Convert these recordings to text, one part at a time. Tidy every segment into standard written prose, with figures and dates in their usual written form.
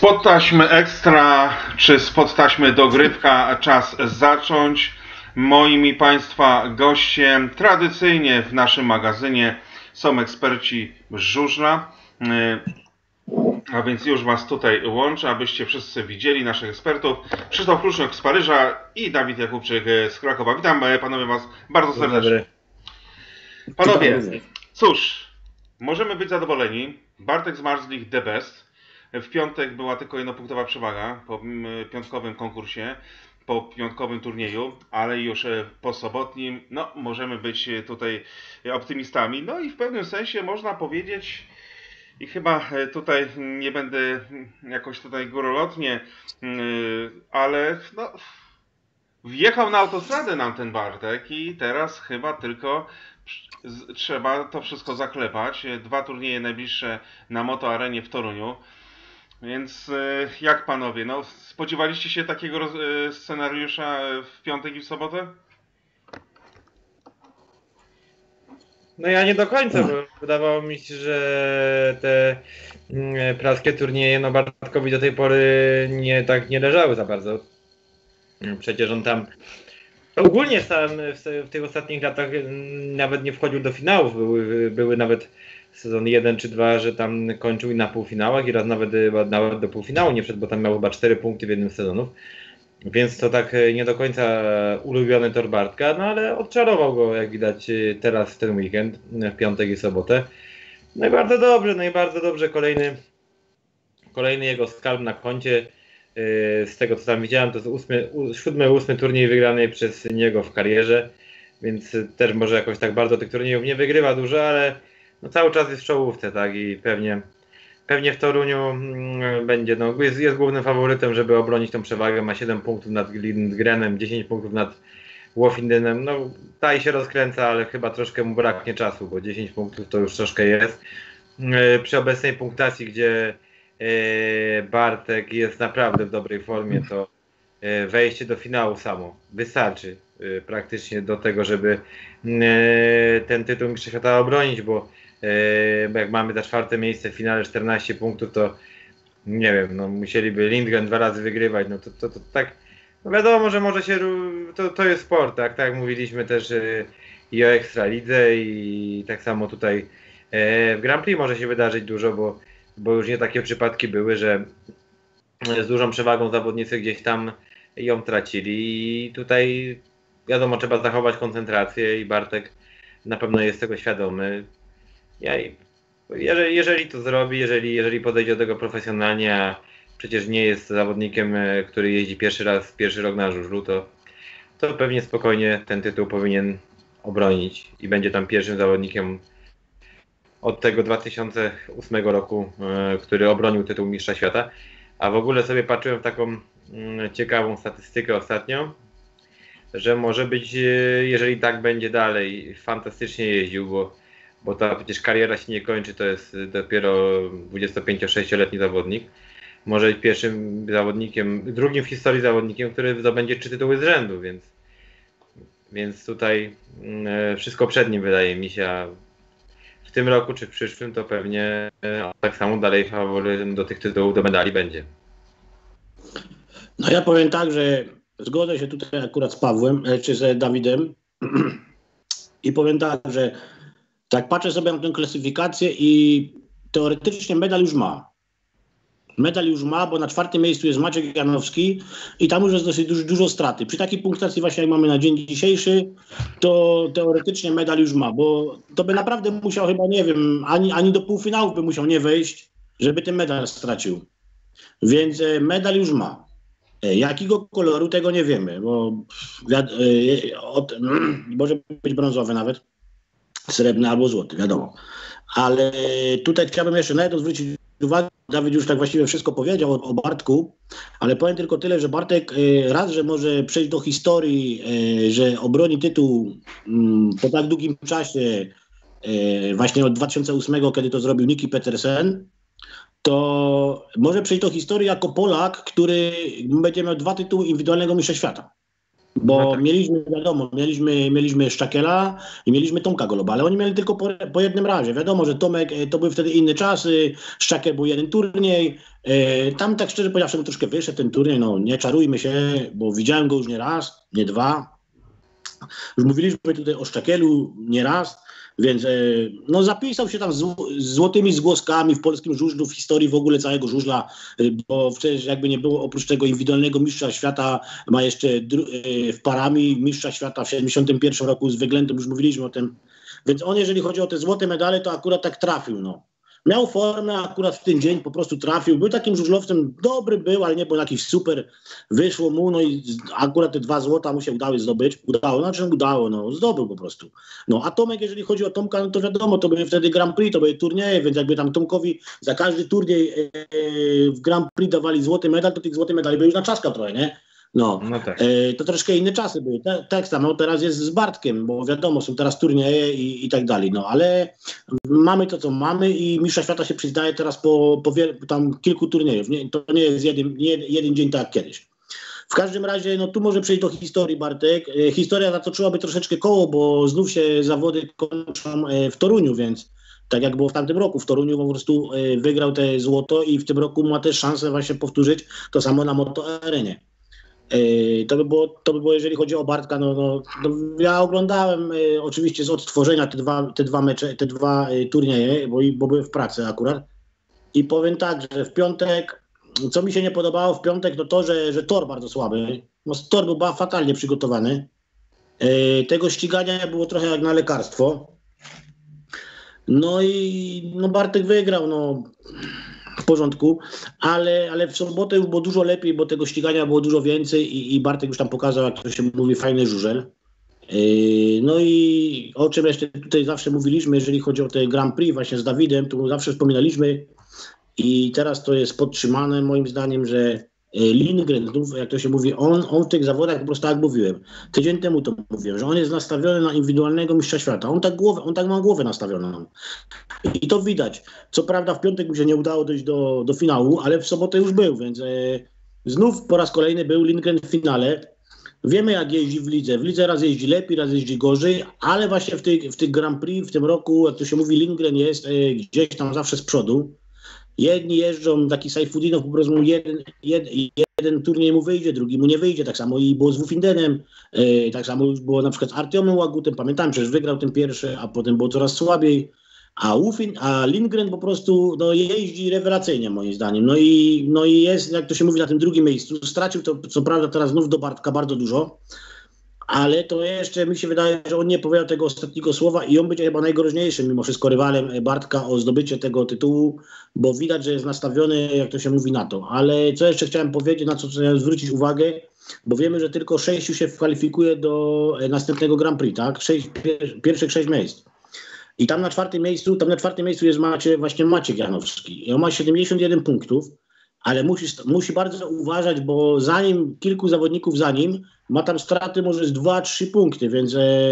Spod taśmy ekstra, czy spod taśmy dogrywka, czas zacząć. Moim i Państwa gościem tradycyjnie w naszym magazynie są eksperci z żużla. A więc już Was tutaj łączę, abyście wszyscy widzieli naszych ekspertów. Krzysztof Kluczniok z Paryża i Dawid Jakubczyk z Krakowa. Witam panowie Was bardzo serdecznie. Panowie, cóż, możemy być zadowoleni. Bartek Zmarzlik the best. W piątek była tylko jednopunktowa przewaga po piątkowym konkursie, po piątkowym turnieju, ale już po sobotnim, no, możemy być tutaj optymistami. No i w pewnym sensie można powiedzieć, i chyba tutaj nie będę jakoś tutaj górolotnie, ale no, wjechał na autostradę nam ten Bartek i teraz chyba tylko trzeba to wszystko zaklepać. 2 turnieje najbliższe na Moto Arenie w Toruniu. Więc jak panowie, no spodziewaliście się takiego scenariusza w piątek i w sobotę? No ja nie do końca, bo wydawało mi się, że te praskie turnieje, no Bartkowi do tej pory nie leżały za bardzo. Przecież on tam ogólnie w tych ostatnich latach nawet nie wchodził do finałów. Były nawet sezon 1 czy 2, że tam kończył i na półfinałach i raz nawet do półfinału nie wszedł, bo tam miał chyba 4 punkty w jednym z sezonów. Więc to tak nie do końca ulubiony tor Bartka, no ale odczarował go, jak widać teraz w ten weekend, w piątek i sobotę. No i bardzo dobrze, kolejny jego skalp na koncie. Z tego co tam widziałem, to jest 7-8 turniej wygrany przez niego w karierze, więc też może jakoś tak bardzo tych turniejów nie wygrywa dużo, ale no cały czas jest w czołówce, tak, i pewnie w Toruniu będzie, no jest głównym faworytem, żeby obronić tą przewagę, ma 7 punktów nad Lindgrenem, 10 punktów nad Wofindenem, no taj się rozkręca, ale chyba troszkę mu braknie czasu, bo 10 punktów to już troszkę jest. Przy obecnej punktacji, gdzie Bartek jest naprawdę w dobrej formie, to wejście do finału samo wystarczy praktycznie do tego, żeby ten tytuł Mistrza Świata obronić, bo jak mamy za 4. miejsce w finale 14 punktów, to nie wiem, no musieliby Lindgren 2 razy wygrywać, no to tak, no wiadomo, że może się, to jest sport, tak jak mówiliśmy też i o Ekstralidze i tak samo tutaj w Grand Prix może się wydarzyć dużo, bo już nie takie przypadki były, że z dużą przewagą zawodnicy gdzieś tam ją tracili i tutaj wiadomo, trzeba zachować koncentrację i Bartek na pewno jest tego świadomy. Jeżeli to zrobi, jeżeli podejdzie do tego profesjonalnie, a przecież nie jest zawodnikiem, który jeździ pierwszy rok na żużlu, to pewnie spokojnie ten tytuł powinien obronić i będzie tam pierwszym zawodnikiem od tego 2008 roku, który obronił tytuł Mistrza Świata. A w ogóle sobie patrzyłem w taką ciekawą statystykę ostatnio, że może być, jeżeli tak będzie dalej, fantastycznie jeździł, bo ta przecież kariera się nie kończy, to jest dopiero 25-6-letni zawodnik. Może być pierwszym zawodnikiem, drugim w historii zawodnikiem, który zdobędzie 3 tytuły z rzędu, więc tutaj wszystko przed nim, wydaje mi się, a w tym roku czy w przyszłym to pewnie tak samo dalej faworytem do tych tytułów, do medali będzie. No ja powiem tak, że zgodzę się tutaj akurat z Pawłem, czy z Dawidem i powiem tak, że tak patrzę sobie na tę klasyfikację i teoretycznie medal już ma. Medal już ma, bo na 4. miejscu jest Maciek Janowski i tam już jest dosyć dużo straty. Przy takiej punktacji właśnie jak mamy na dzień dzisiejszy, to teoretycznie medal już ma, bo to by naprawdę musiał chyba, nie wiem, ani do półfinałów by musiał nie wejść, żeby ten medal stracił. Więc medal już ma. Jakiego koloru, tego nie wiemy, bo może być brązowy nawet, srebrny albo złoty, wiadomo. Ale tutaj chciałbym jeszcze na jedno zwrócić uwagę, Dawid już tak właściwie wszystko powiedział o Bartku, ale powiem tylko tyle, że Bartek raz, że może przejść do historii, że obroni tytuł po tak długim czasie, właśnie od 2008, kiedy to zrobił Niki Petersen, to może przejść do historii jako Polak, który będzie miał 2 tytuły indywidualnego Mistrza Świata. Bo no tak. mieliśmy Szczakela i mieliśmy Tomka Goloba, ale oni mieli tylko po jednym razie. Wiadomo, że Tomek to były wtedy inne czasy, Szczakel był jeden turniej, Tam tak szczerze powiedziawszy troszkę wyszedł ten turniej, no nie czarujmy się, bo widziałem go już nie raz, nie dwa. Już mówiliśmy tutaj o Szczakielu nie raz, więc no zapisał się tam z złotymi zgłoskami w polskim żużlu, w historii w ogóle całego żużla, bo przecież jakby nie było, oprócz tego indywidualnego mistrza świata ma jeszcze w parami mistrza świata w 71 roku z Wyględem, już mówiliśmy o tym. Więc on, jeżeli chodzi o te złote medale, to akurat tak trafił, no. Miał formę, akurat w ten dzień po prostu trafił. Był takim żużlowcem, dobry był, ale nie był jakiś super. Wyszło mu, no i akurat te 2 złota mu się udało zdobyć. Udało, no zdobył po prostu. No a Tomek, jeżeli chodzi o Tomka, no to wiadomo, to były wtedy Grand Prix, to były turnieje, więc jakby tam Tomkowi za każdy turniej w Grand Prix dawali złoty medal, to tych złotych medali były już na czaska trochę, nie? No tak. To troszkę inne czasy były. Tak samo teraz jest z Bartkiem, bo wiadomo, są teraz turnieje i tak dalej. No ale mamy to, co mamy i mistrza świata się przyznaje teraz po tam kilku turniejów. To nie jest jeden dzień tak jak kiedyś. W każdym razie, no tu może przejść do historii, Bartek. Historia zatoczyłaby troszeczkę koło, bo znów się zawody kończą w Toruniu, więc tak jak było w tamtym roku, w Toruniu po prostu wygrał te złoto i w tym roku ma też szansę właśnie powtórzyć to samo na Moto Arenie. To by było, jeżeli chodzi o Bartka, no ja oglądałem oczywiście z odtworzenia te dwa mecze, te 2 turnieje, bo byłem w pracy akurat i powiem tak, że w piątek, co mi się nie podobało w piątek, to że tor bardzo słaby, no tor był fatalnie przygotowany, tego ścigania było trochę jak na lekarstwo, no i no Bartek wygrał, no w porządku, ale w sobotę już było dużo lepiej, bo tego ścigania było dużo więcej i Bartek już tam pokazał, jak to się mówi, fajny żużel. No i o czym jeszcze tutaj zawsze mówiliśmy, jeżeli chodzi o te Grand Prix właśnie z Dawidem, to zawsze wspominaliśmy i teraz to jest podtrzymane moim zdaniem, że Lindgren, jak to się mówi, on w tych zawodach po prostu tak jak mówiłem, tydzień temu to mówiłem, że on jest nastawiony na indywidualnego mistrza świata. On tak ma głowę nastawioną. I to widać. Co prawda w piątek mu się nie udało dojść do finału, ale w sobotę już był, więc znów po raz kolejny był Lindgren w finale. Wiemy jak jeździ w lidze. W lidze raz jeździ lepiej, raz jeździ gorzej, ale właśnie w tych Grand Prix w tym roku, jak to się mówi, Lindgren jest gdzieś tam zawsze z przodu. Jedni jeżdżą, taki Sajfudinow po prostu jeden turniej mu wyjdzie, drugi mu nie wyjdzie, tak samo i było z Wufindenem, tak samo już było na przykład z Artiomem Łagutem, pamiętam, przecież wygrał ten pierwszy, a potem było coraz słabiej, a Lindgren po prostu no, jeździ rewelacyjnie moim zdaniem, no i jest, jak to się mówi, na tym drugim miejscu, stracił to co prawda teraz znów do Bartka bardzo dużo, ale to jeszcze mi się wydaje, że on nie powiedział tego ostatniego słowa i on będzie chyba najgroźniejszym mimo wszystko rywalem Bartka o zdobycie tego tytułu, bo widać, że jest nastawiony, jak to się mówi, na to. Ale co jeszcze chciałem powiedzieć, na co chciałem zwrócić uwagę, bo wiemy, że tylko 6 się kwalifikuje do następnego Grand Prix, tak? Pierwszych 6 miejsc. I tam na czwartym miejscu jest Maciek Janowski. I on ma 71 punktów, ale musi bardzo uważać, bo kilku zawodników za nim ma tam straty może z 2-3 punkty, więc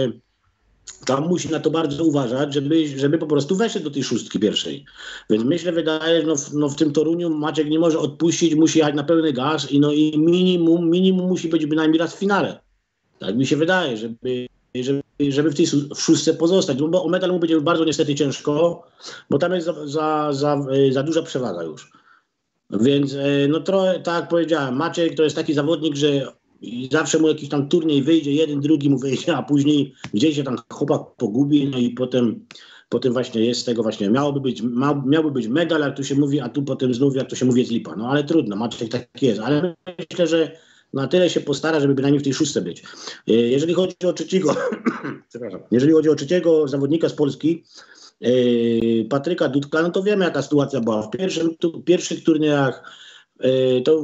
tam musi na to bardzo uważać, żeby po prostu weszedł do tej 6 pierwszej. Więc wydaje, że w tym Toruniu Maciek nie może odpuścić, musi jechać na pełny gaz i minimum musi być bynajmniej raz w finale. Tak mi się wydaje, żeby w tej 6 pozostać, bo o medal mu będzie bardzo niestety ciężko, bo tam jest za duża przewaga już. Więc no trochę, tak jak powiedziałem, Maciek to jest taki zawodnik, że zawsze mu jakiś tam turniej wyjdzie, jeden, drugi mu wyjdzie, a później gdzieś się tam chłopak pogubi, no i potem właśnie jest z tego właśnie, miałby być medal, jak tu się mówi, a tu potem znów, jak to się mówi, jest lipa. No ale trudno, Maciek tak jest, ale myślę, że na tyle się postara, żeby bynajmniej w tej 6 być. Jeżeli chodzi o trzeciego zawodnika z Polski, Patryka Dudka, no to wiemy jaka sytuacja była. W pierwszych turniejach to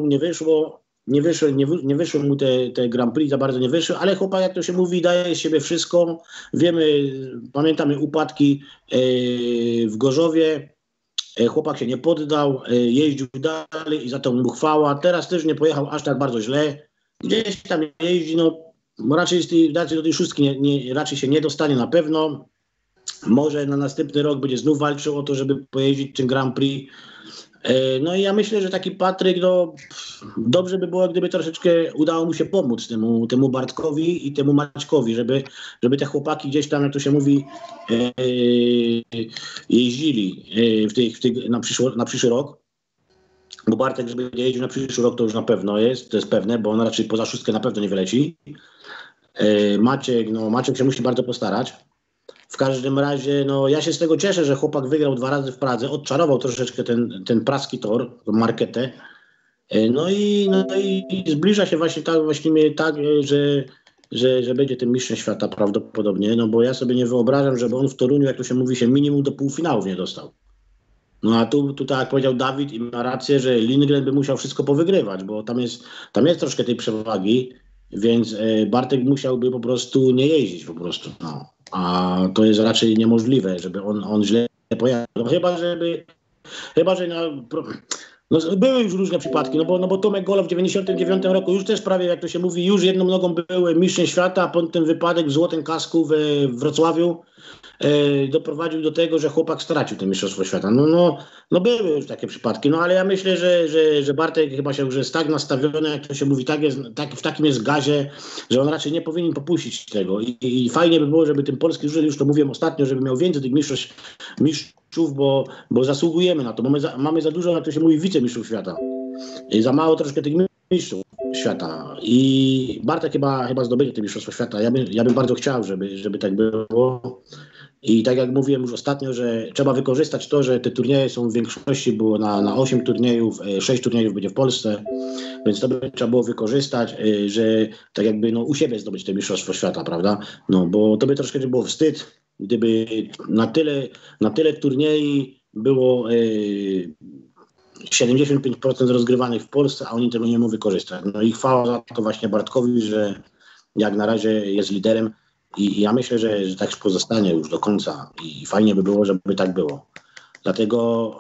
nie wyszło mu te Grand Prix, za bardzo nie wyszły, ale chłopak, jak to się mówi, daje z siebie wszystko. Pamiętamy upadki w Gorzowie, chłopak się nie poddał, jeździł dalej i za to mu chwała. Teraz też nie pojechał aż tak bardzo źle. Gdzieś tam jeździ, no raczej do tej 6 raczej się nie dostanie na pewno. Może na następny rok będzie znów walczył o to, żeby pojeździć tym Grand Prix. No i ja myślę, że taki Patryk, no dobrze by było, gdyby troszeczkę udało mu się pomóc temu Bartkowi i temu Maćkowi, żeby te chłopaki gdzieś tam, jak to się mówi, jeździli na przyszły rok. bo Bartek, żeby nie jeździł na przyszły rok, to już na pewno jest, to jest pewne, bo on raczej poza szóstkę na pewno nie wyleci. Maciek się musi bardzo postarać. W każdym razie, no ja się z tego cieszę, że chłopak wygrał 2 razy w Pradze, odczarował troszeczkę ten praski tor, tą marketę. No i zbliża się właśnie tak, że będzie tym mistrzem świata prawdopodobnie, no bo ja sobie nie wyobrażam, żeby on w Toruniu, jak to się mówi, się minimum do półfinałów nie dostał. No a tu tak jak powiedział Dawid i ma rację, że Lindgren by musiał wszystko powygrywać, bo tam jest troszkę tej przewagi, więc Bartek musiałby po prostu nie jeździć po prostu, no. A to jest raczej niemożliwe, żeby on źle pojechał. No, chyba, że no, były już różne przypadki, no bo Tomek Golow w 99 roku już też prawie, jak to się mówi, już jedną nogą był mistrzem świata, a potem ten wypadek w Złotym Kasku we Wrocławiu doprowadził do tego, że chłopak stracił to mistrzostwo świata. No były już takie przypadki, no ale ja myślę, że Bartek chyba się już jest tak nastawiony, jak to się mówi, w takim jest gazie, że on raczej nie powinien popuścić tego i fajnie by było, żeby ten polski żużel, już to mówiłem ostatnio, żeby miał więcej tych mistrzów, bo zasługujemy na to, bo mamy za dużo, jak to się mówi, wicemistrzów świata i za mało troszkę tych mistrzów świata i Bartek chyba zdobędzie te mistrzostwo świata. Ja bym bardzo chciał, żeby tak było. I tak jak mówiłem już ostatnio, że trzeba wykorzystać to, że te turnieje są w większości, było na 8 turniejów, 6 turniejów będzie w Polsce, więc to by trzeba było wykorzystać, że tak jakby u siebie zdobyć te mistrzostwo świata, prawda? No bo to by troszkę było wstyd, gdyby na tyle turniej było 75% rozgrywanych w Polsce, a oni tego nie mogą wykorzystać. No i chwała za to właśnie Bartkowi, że jak na razie jest liderem. I ja myślę, że tak pozostanie już do końca i fajnie by było, żeby tak było. Dlatego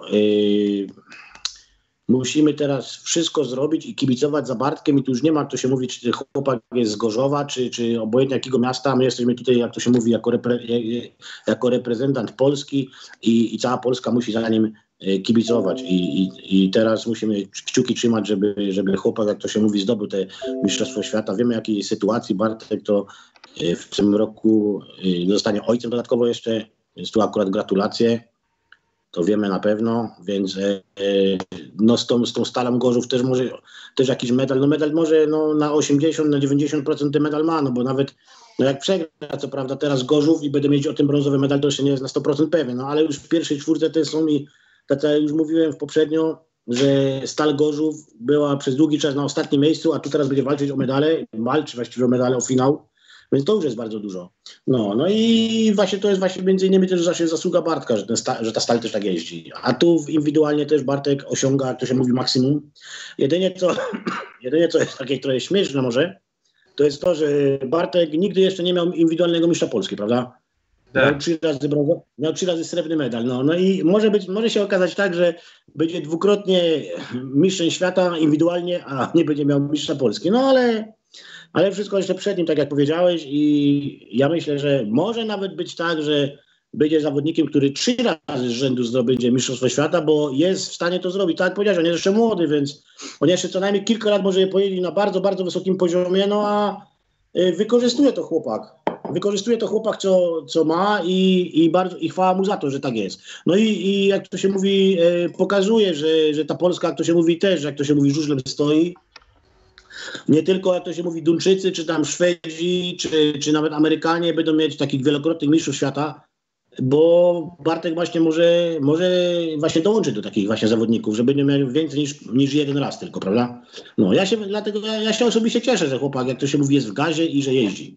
musimy teraz wszystko zrobić i kibicować za Bartkiem i tu już nie ma, to się mówi, czy chłopak jest z Gorzowa, czy obojętnie jakiego miasta. My jesteśmy tutaj, jak to się mówi, jako reprezentant Polski i cała Polska musi za nim kibicować i teraz musimy kciuki trzymać, żeby chłopak, jak to się mówi, zdobył te mistrzostwo świata. Wiemy, jakiej jest sytuacji. Bartek to w tym roku zostanie ojcem dodatkowo jeszcze, więc tu akurat gratulacje. To wiemy na pewno, więc z tą Stalą Gorzów też jakiś medal. No medal może na 80, na 90% ten medal ma, bo nawet jak przegra, co prawda teraz Gorzów i będę mieć o tym brązowy medal, to jeszcze nie jest na 100% pewien, ale już w pierwszej czwórce te są i tak jak już mówiłem poprzednio, że Stal Gorzów była przez długi czas na ostatnim miejscu, a tu teraz będzie walczyć o medale, właściwie o medale, o finał, więc to już jest bardzo dużo. No i właśnie to jest właśnie między innymi też zasługa Bartka, że ta Stal też tak jeździ. A tu indywidualnie też Bartek osiąga, jak to się mówi, maksimum. Jedynie co jest takie trochę śmieszne może, to jest to, że Bartek nigdy jeszcze nie miał indywidualnego mistrza Polski, prawda? Tak. Miał 3 razy srebrny medal. No i może się okazać tak, że będzie dwukrotnie mistrzem świata indywidualnie, a nie będzie miał mistrza Polski. No ale wszystko jeszcze przed nim, tak jak powiedziałeś, i ja myślę, że może nawet być tak, że będzie zawodnikiem, który 3 razy z rzędu zdobędzie mistrzostwo świata, bo jest w stanie to zrobić. Tak jak powiedziałeś, on jest jeszcze młody, więc on jeszcze co najmniej kilka lat może je pojeździć na bardzo, bardzo wysokim poziomie, a wykorzystuje to chłopak, co ma i chwała mu za to, że tak jest. No i jak to się mówi, pokazuje, że ta Polska, jak to się mówi też, jak to się mówi, żużlem stoi. Nie tylko, jak to się mówi, Duńczycy, czy tam Szwedzi, czy nawet Amerykanie będą mieć takich wielokrotnych mistrzów świata, bo Bartek właśnie może właśnie dołączyć do takich właśnie zawodników, że będzie miał więcej niż jeden raz tylko, prawda? No dlatego ja się osobiście cieszę, że chłopak, jak to się mówi, jest w gazie i że jeździ.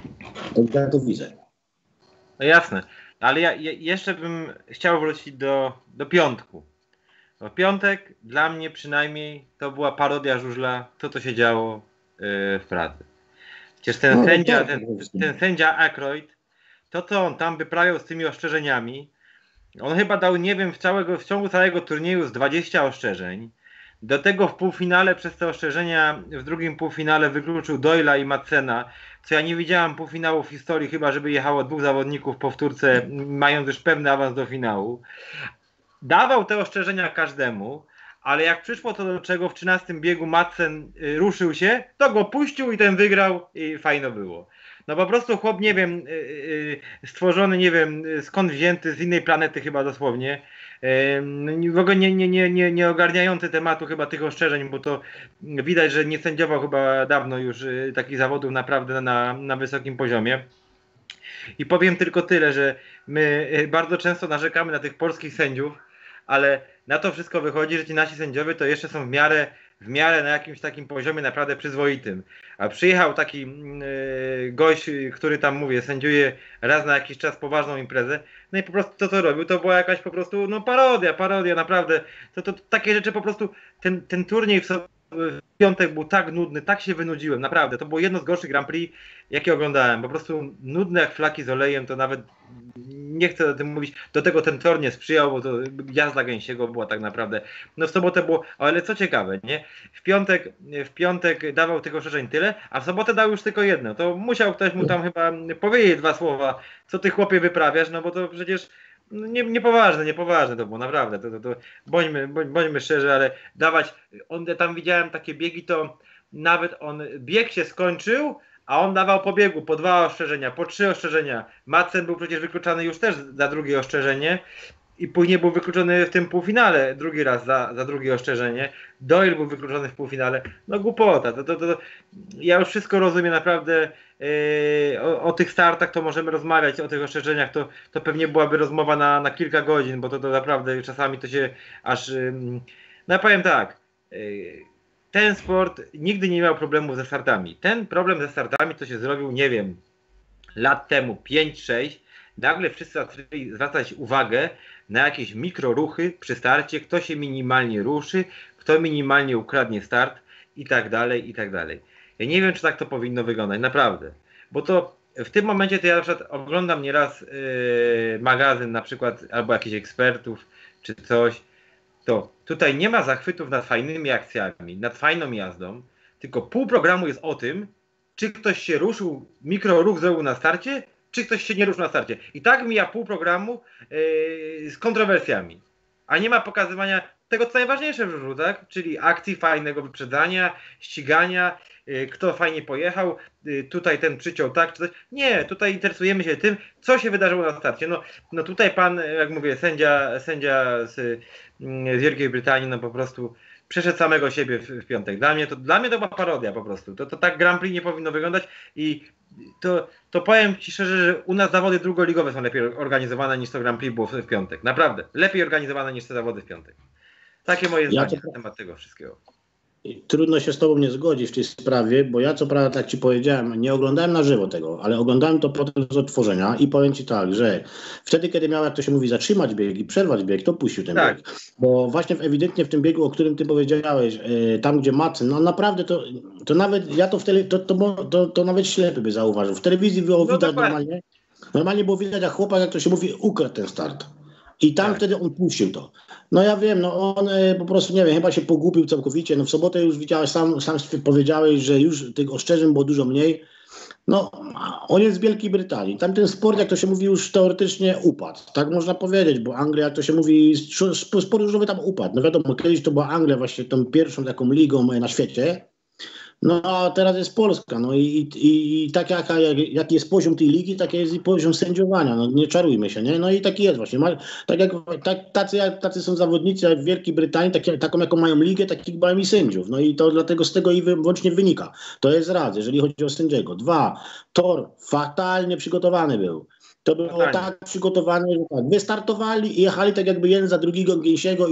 Ja to widzę. No jasne, ale ja jeszcze bym chciał wrócić do piątku. Bo piątek dla mnie przynajmniej to była parodia żużla, to co się działo w Pradze. Przecież ten sędzia Ackroyd, to co on tam wyprawiał z tymi ostrzeżeniami, on chyba dał, nie wiem, w ciągu całego turnieju z 20 ostrzeżeń. Do tego w półfinale przez te ostrzeżenia, w drugim półfinale wykluczył Doyla i Madsena, co ja nie widziałem półfinału w historii, chyba żeby jechało 2 zawodników w powtórce, mając już pewny awans do finału. Dawał te ostrzeżenia każdemu, ale jak przyszło to do czego w 13 biegu Madsen ruszył się, to go puścił i ten wygrał i fajno było. No po prostu chłop, nie wiem, stworzony, nie wiem, skąd wzięty, z innej planety chyba dosłownie. W ogóle nie ogarniający tematu chyba tych ostrzeżeń, bo to widać, że nie sędziował chyba dawno już takich zawodów naprawdę na wysokim poziomie. I powiem tylko tyle, że my bardzo często narzekamy na tych polskich sędziów, ale na to wszystko wychodzi, że ci nasi sędziowie to jeszcze są w miarę na jakimś takim poziomie naprawdę przyzwoitym. A przyjechał taki gość, który tam, mówię, sędziuje raz na jakiś czas poważną imprezę, no i po prostu to, co robił, to była jakaś po prostu, no parodia, naprawdę. To takie rzeczy po prostu, ten turniej w piątek był tak nudny, tak się wynudziłem, naprawdę. To było jedno z gorszych Grand Prix, jakie oglądałem. Po prostu nudne jak flaki z olejem, to nawet nie chcę o tym mówić. Do tego ten tor nie sprzyjał, bo to jazda gęsiego była tak naprawdę. No w sobotę było, ale co ciekawe, nie? W piątek dawał tych ostrzeżeń tyle, a w sobotę dał już tylko jedno. To musiał ktoś mu tam chyba powiedzieć 2 słowa, co ty chłopie wyprawiasz, no bo to przecież niepoważne to było, naprawdę. To bądźmy szczerzy, ale dawać, tam widziałem takie biegi, to nawet bieg się skończył, a on dawał po biegu po 2 ostrzeżenia, po 3 ostrzeżenia. Madsen był przecież wykluczany już też za drugie ostrzeżenie i później był wykluczony w tym półfinale drugi raz za drugie ostrzeżenie. Doyle był wykluczony w półfinale. No głupota. Ja już wszystko rozumiem naprawdę. O tych startach to możemy rozmawiać, o tych ostrzeżeniach to pewnie byłaby rozmowa na kilka godzin, bo to naprawdę czasami to się aż... No ja powiem tak, ten sport nigdy nie miał problemu ze startami. Ten problem ze startami to się zrobił, nie wiem, lat temu, 5-6. Nagle wszyscy zaczęli zwracać uwagę na jakieś mikroruchy przy starcie, kto się minimalnie ruszy, kto minimalnie ukradnie start i tak dalej, i tak dalej. Ja nie wiem, czy tak to powinno wyglądać, naprawdę. Bo to w tym momencie to ja na przykład oglądam nieraz magazyn na przykład, albo jakichś ekspertów, czy coś. To tutaj nie ma zachwytów nad fajnymi akcjami, nad fajną jazdą, tylko pół programu jest o tym, czy ktoś się ruszył, mikroruch zrobił na starcie, czy ktoś się nie ruszył na starcie. I tak mija pół programu z kontrowersjami. A nie ma pokazywania tego, co najważniejsze w żużlu, tak? Czyli akcji fajnego wyprzedzania, ścigania, kto fajnie pojechał, tutaj ten przyciął tak, czy coś. Nie, tutaj interesujemy się tym, co się wydarzyło na starcie. No tutaj pan, jak mówię, sędzia z Wielkiej Brytanii, no po prostu przeszedł samego siebie w piątek. Dla mnie to była parodia po prostu. To tak Grand Prix nie powinno wyglądać i to powiem ci szczerze, że u nas zawody drugoligowe są lepiej organizowane niż to Grand Prix było w piątek. Naprawdę. Lepiej organizowane niż te zawody w piątek. Takie moje zdanie na temat tego wszystkiego. Trudno się z tobą nie zgodzić w tej sprawie, bo ja co prawda, tak ci powiedziałem, nie oglądałem na żywo tego, ale oglądałem to potem z odtworzenia i powiem ci tak, że wtedy, kiedy miał, jak to się mówi, zatrzymać bieg i przerwać bieg, to puścił ten bieg. Bo właśnie ewidentnie w tym biegu, o którym ty powiedziałeś, tam gdzie Madsen, no naprawdę to nawet, ja to wtedy, to nawet ślepy by zauważył. W telewizji było widać normalnie było widać, jak chłopak, jak to się mówi, ukradł ten start. I tam wtedy on puścił to. No ja wiem, no on po prostu, nie wiem, chyba się pogubił całkowicie. No w sobotę już widziałeś, sam powiedziałeś, że już tych ostrzeżeń było dużo mniej. No, on jest z Wielkiej Brytanii. Tam ten sport, jak to się mówi, już teoretycznie upadł. Tak można powiedzieć, bo Anglia, jak to się mówi, sport żużlowy tam upadł. No wiadomo, kiedyś to była Anglia właśnie tą pierwszą taką ligą na świecie. No a teraz jest Polska, no i tak jaki jest poziom tej ligi, taki jest i poziom sędziowania, no nie czarujmy się, nie? No i taki jest właśnie, tacy są zawodnicy jak w Wielkiej Brytanii, taką jaką mają ligę, takich mają i sędziów, no i to dlatego z tego i wyłącznie wynika. To jest raz, jeżeli chodzi o sędziego. 2, tor fatalnie przygotowany był. To było tak przygotowane, że tak, wystartowali i jechali tak jakby jeden za drugiego gęsiego i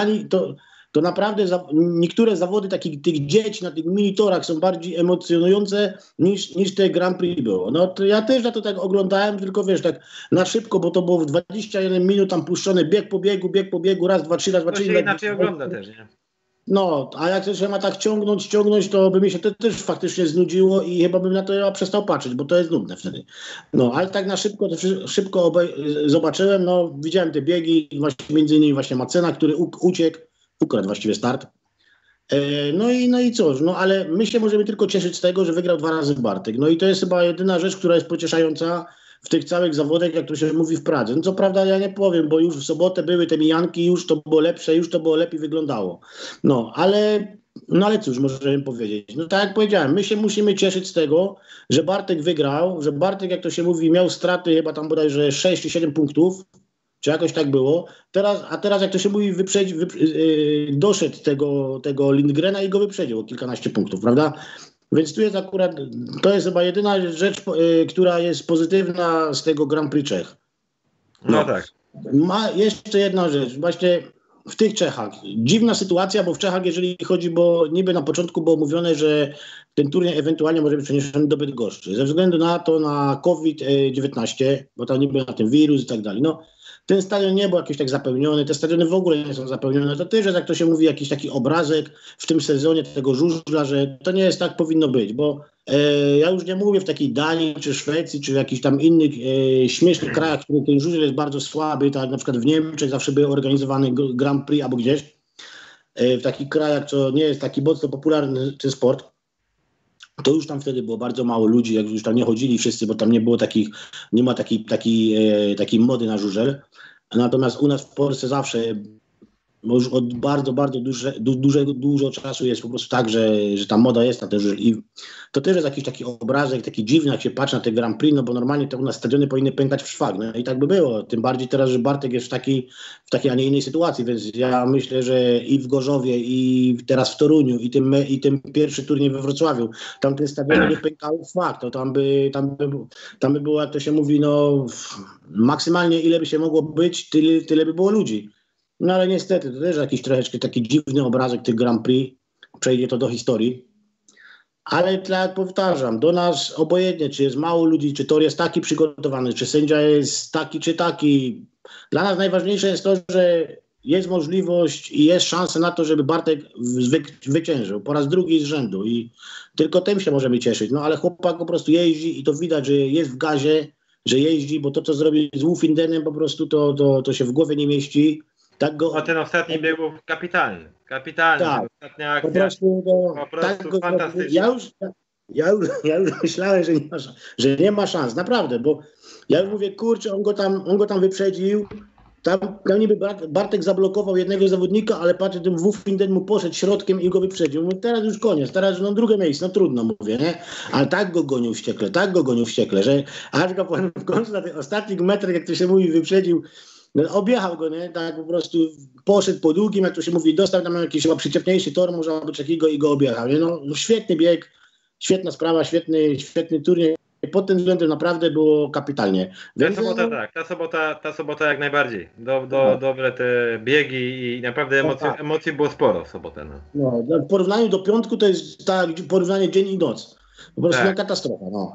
to naprawdę niektóre zawody tych dzieci na tych minitorach są bardziej emocjonujące niż te Grand Prix było. No to ja też na to tak oglądałem, tylko wiesz, tak na szybko, bo to było w 21 minut tam puszczony bieg po biegu, raz, dwa, trzy. To się inaczej ogląda też, nie? No, a jak się ma tak ciągnąć, to by mi się to też faktycznie znudziło i chyba bym na to przestał patrzeć, bo to jest nudne wtedy. No, ale tak na szybko zobaczyłem, no widziałem te biegi, właśnie między innymi właśnie Madsena, który ukradł właściwie start. No i cóż, no ale my się możemy tylko cieszyć z tego, że wygrał 2 razy Bartek. No i to jest chyba jedyna rzecz, która jest pocieszająca w tych całych zawodach, jak to się mówi w Pradze. No co prawda ja nie powiem, bo już w sobotę były te mijanki, już to było lepsze, już to było lepiej wyglądało. No, ale No ale cóż, możemy powiedzieć. No tak jak powiedziałem, my się musimy cieszyć z tego, że Bartek wygrał, że Bartek, jak to się mówi, miał straty chyba tam bodajże 6 czy 7 punktów, czy jakoś tak było. Teraz jak to się mówi, doszedł tego Lindgrena i go wyprzedził o kilkanaście punktów, prawda? Więc tu jest akurat, to jest chyba jedyna rzecz, która jest pozytywna z tego Grand Prix Czech. No tak. Ma jeszcze jedna rzecz, właśnie w tych Czechach. Dziwna sytuacja, bo w Czechach, jeżeli chodzi, bo niby na początku było mówione, że ten turniej ewentualnie może być przeniesiony do Bydgoszczy. Ze względu na to, na COVID-19, bo tam niby na ten wirus i tak dalej. No, ten stadion nie był jakiś tak zapełniony, te stadiony w ogóle nie są zapełnione. To też jest, jak to się mówi, jakiś taki obrazek w tym sezonie tego żużla, że to nie jest tak powinno być, bo ja już nie mówię w takiej Danii, czy Szwecji, czy w jakichś tam innych śmiesznych krajach, w których ten żużel jest bardzo słaby, tak jak na przykład w Niemczech zawsze były organizowane Grand Prix albo gdzieś, w takich krajach, co nie jest taki mocno popularny ten sport, to już tam wtedy było bardzo mało ludzi, jak już tam nie chodzili wszyscy, bo tam nie ma takiej mody na żużel. Natomiast u nas w Polsce zawsze, bo już od bardzo, bardzo dużo czasu jest po prostu tak, że ta moda jest na ten żużel. I to też jest jakiś taki obrazek, taki dziwny, jak się patrzy na te Grand Prix, no bo normalnie to u nas stadiony powinny pękać w szwag. No i tak by było. Tym bardziej teraz, że Bartek jest w takiej, a nie innej sytuacji, więc ja myślę, że i w Gorzowie, i teraz w Toruniu, i ten pierwszy turniej we Wrocławiu, tam ten stadion nie pękał w szwag. To tam by było, jak to się mówi, no maksymalnie ile by się mogło być, tyle by było ludzi. No ale niestety, to też jakiś troszeczkę taki dziwny obrazek tych Grand Prix. Przejdzie to do historii. Ale tak jak powtarzam, do nas obojętnie, czy jest mało ludzi, czy tor jest taki przygotowany, czy sędzia jest taki, czy taki. Dla nas najważniejsze jest to, że jest możliwość i jest szansa na to, żeby Bartek zwyciężył po raz drugi z rzędu. I tylko tym się możemy cieszyć. No ale chłopak po prostu jeździ i to widać, że jest w gazie, że jeździ, bo to, co zrobił z Wolfindenem, po prostu to się w głowie nie mieści. Tak go, A ten ostatni bieg był kapitalny. Kapitalny. Tak. Ostatnia akcja. Po prostu tak fantastycznie. Ja już myślałem, że nie ma szans. Naprawdę, bo ja już mówię, kurczę, on go tam wyprzedził. Tam niby Bartek zablokował jednego zawodnika, ale patrzę, ten Wolfinden mu poszedł środkiem i go wyprzedził. Mówię, teraz już koniec, teraz no drugie miejsce, no trudno mówię, nie? Ale tak go gonił wściekle, że aż go w końcu na tych ostatnich metrach, jak to się mówi, wyprzedził. No, objechał go, nie? Tak po prostu poszedł po długim, jak to się mówi, dostał tam jakiś chyba przyczepniejszy tor, może być takiego i go objechał. Nie? No, świetny bieg, świetna sprawa, świetny turniej. Pod tym względem naprawdę było kapitalnie. Więc, ta sobota jak najbardziej. Dobre te biegi i naprawdę emocji było sporo w sobotę. No, w porównaniu do piątku to jest tak porównanie dzień i noc. Po prostu tak. Katastrofa. No.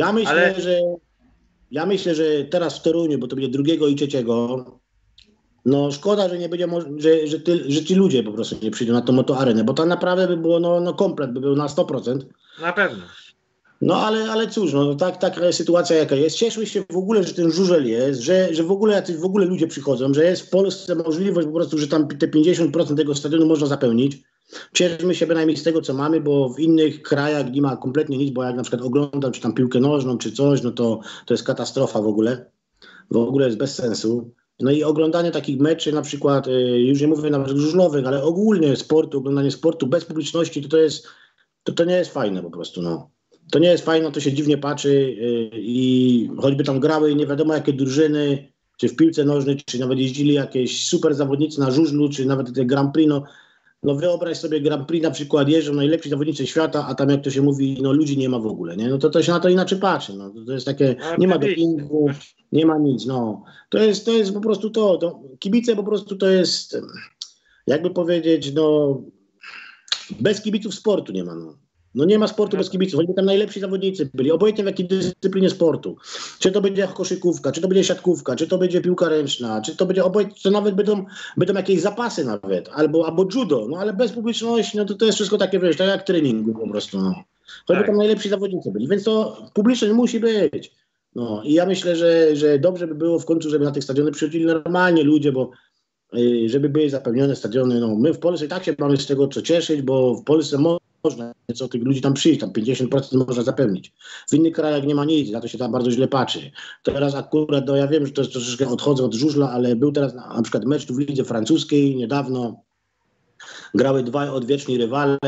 Ja myślę, że teraz w Toruniu, bo to będzie 2 i 3, no szkoda, że nie będzie że ci ludzie po prostu nie przyjdą na tą motoarenę, bo to naprawdę by było, no komplet by był na 100%. Na pewno. No ale cóż, no taka sytuacja jaka jest. Cieszmy się w ogóle, że ten żużel jest, że w ogóle ludzie przychodzą, że jest w Polsce możliwość po prostu, że tam te 50% tego stadionu można zapełnić. Cieszmy się bynajmniej z tego, co mamy, bo w innych krajach nie ma kompletnie nic, bo jak na przykład oglądam czy tam piłkę nożną, czy coś, no to jest katastrofa w ogóle. W ogóle jest bez sensu. No i oglądanie takich meczy na przykład, już nie mówię nawet żużlowych, ale ogólnie oglądanie sportu bez publiczności, to nie jest fajne po prostu, no. To nie jest fajne, to się dziwnie patrzy i choćby tam grały nie wiadomo jakie drużyny, czy w piłce nożnej, czy nawet jeździli jakieś super zawodnicy na żużlu, czy nawet te Grand Prix, no wyobraź sobie Grand Prix na przykład jeżdżą najlepsi zawodnicy świata, a tam jak to się mówi, no ludzi nie ma w ogóle, nie? No to się na to inaczej patrzy, no. To jest takie, nie ma dopingu, nie ma nic, no. To jest po prostu to kibice po prostu to jest, jakby powiedzieć, no bez kibiców sportu nie ma, no. No nie ma sportu bez kibiców, choćby tam najlepsi zawodnicy byli, obojętnie w jakiej dyscyplinie sportu. Czy to będzie koszykówka, czy to będzie siatkówka, czy to będzie piłka ręczna, czy to będzie obojętnie, to nawet będą jakieś zapasy nawet, albo judo, no ale bez publiczności, no to jest wszystko takie, wiesz, tak jak treningu po prostu, no. Choćby tam najlepsi zawodnicy byli, więc to publiczność musi być. No i ja myślę, że dobrze by było w końcu, żeby na tych stadionach przychodzili normalnie ludzie, bo żeby były zapełnione stadiony, no my w Polsce i tak się mamy z tego co cieszyć, bo w Polsce można co tych ludzi tam przyjść, tam 50% można zapewnić. W innych krajach nie ma nic, na to się tam bardzo źle patrzy. Teraz akurat, no ja wiem, że to jest troszeczkę odchodzę od żużla, ale był teraz na przykład mecz tu w lidze francuskiej niedawno Grały dwaj odwieczni rywale,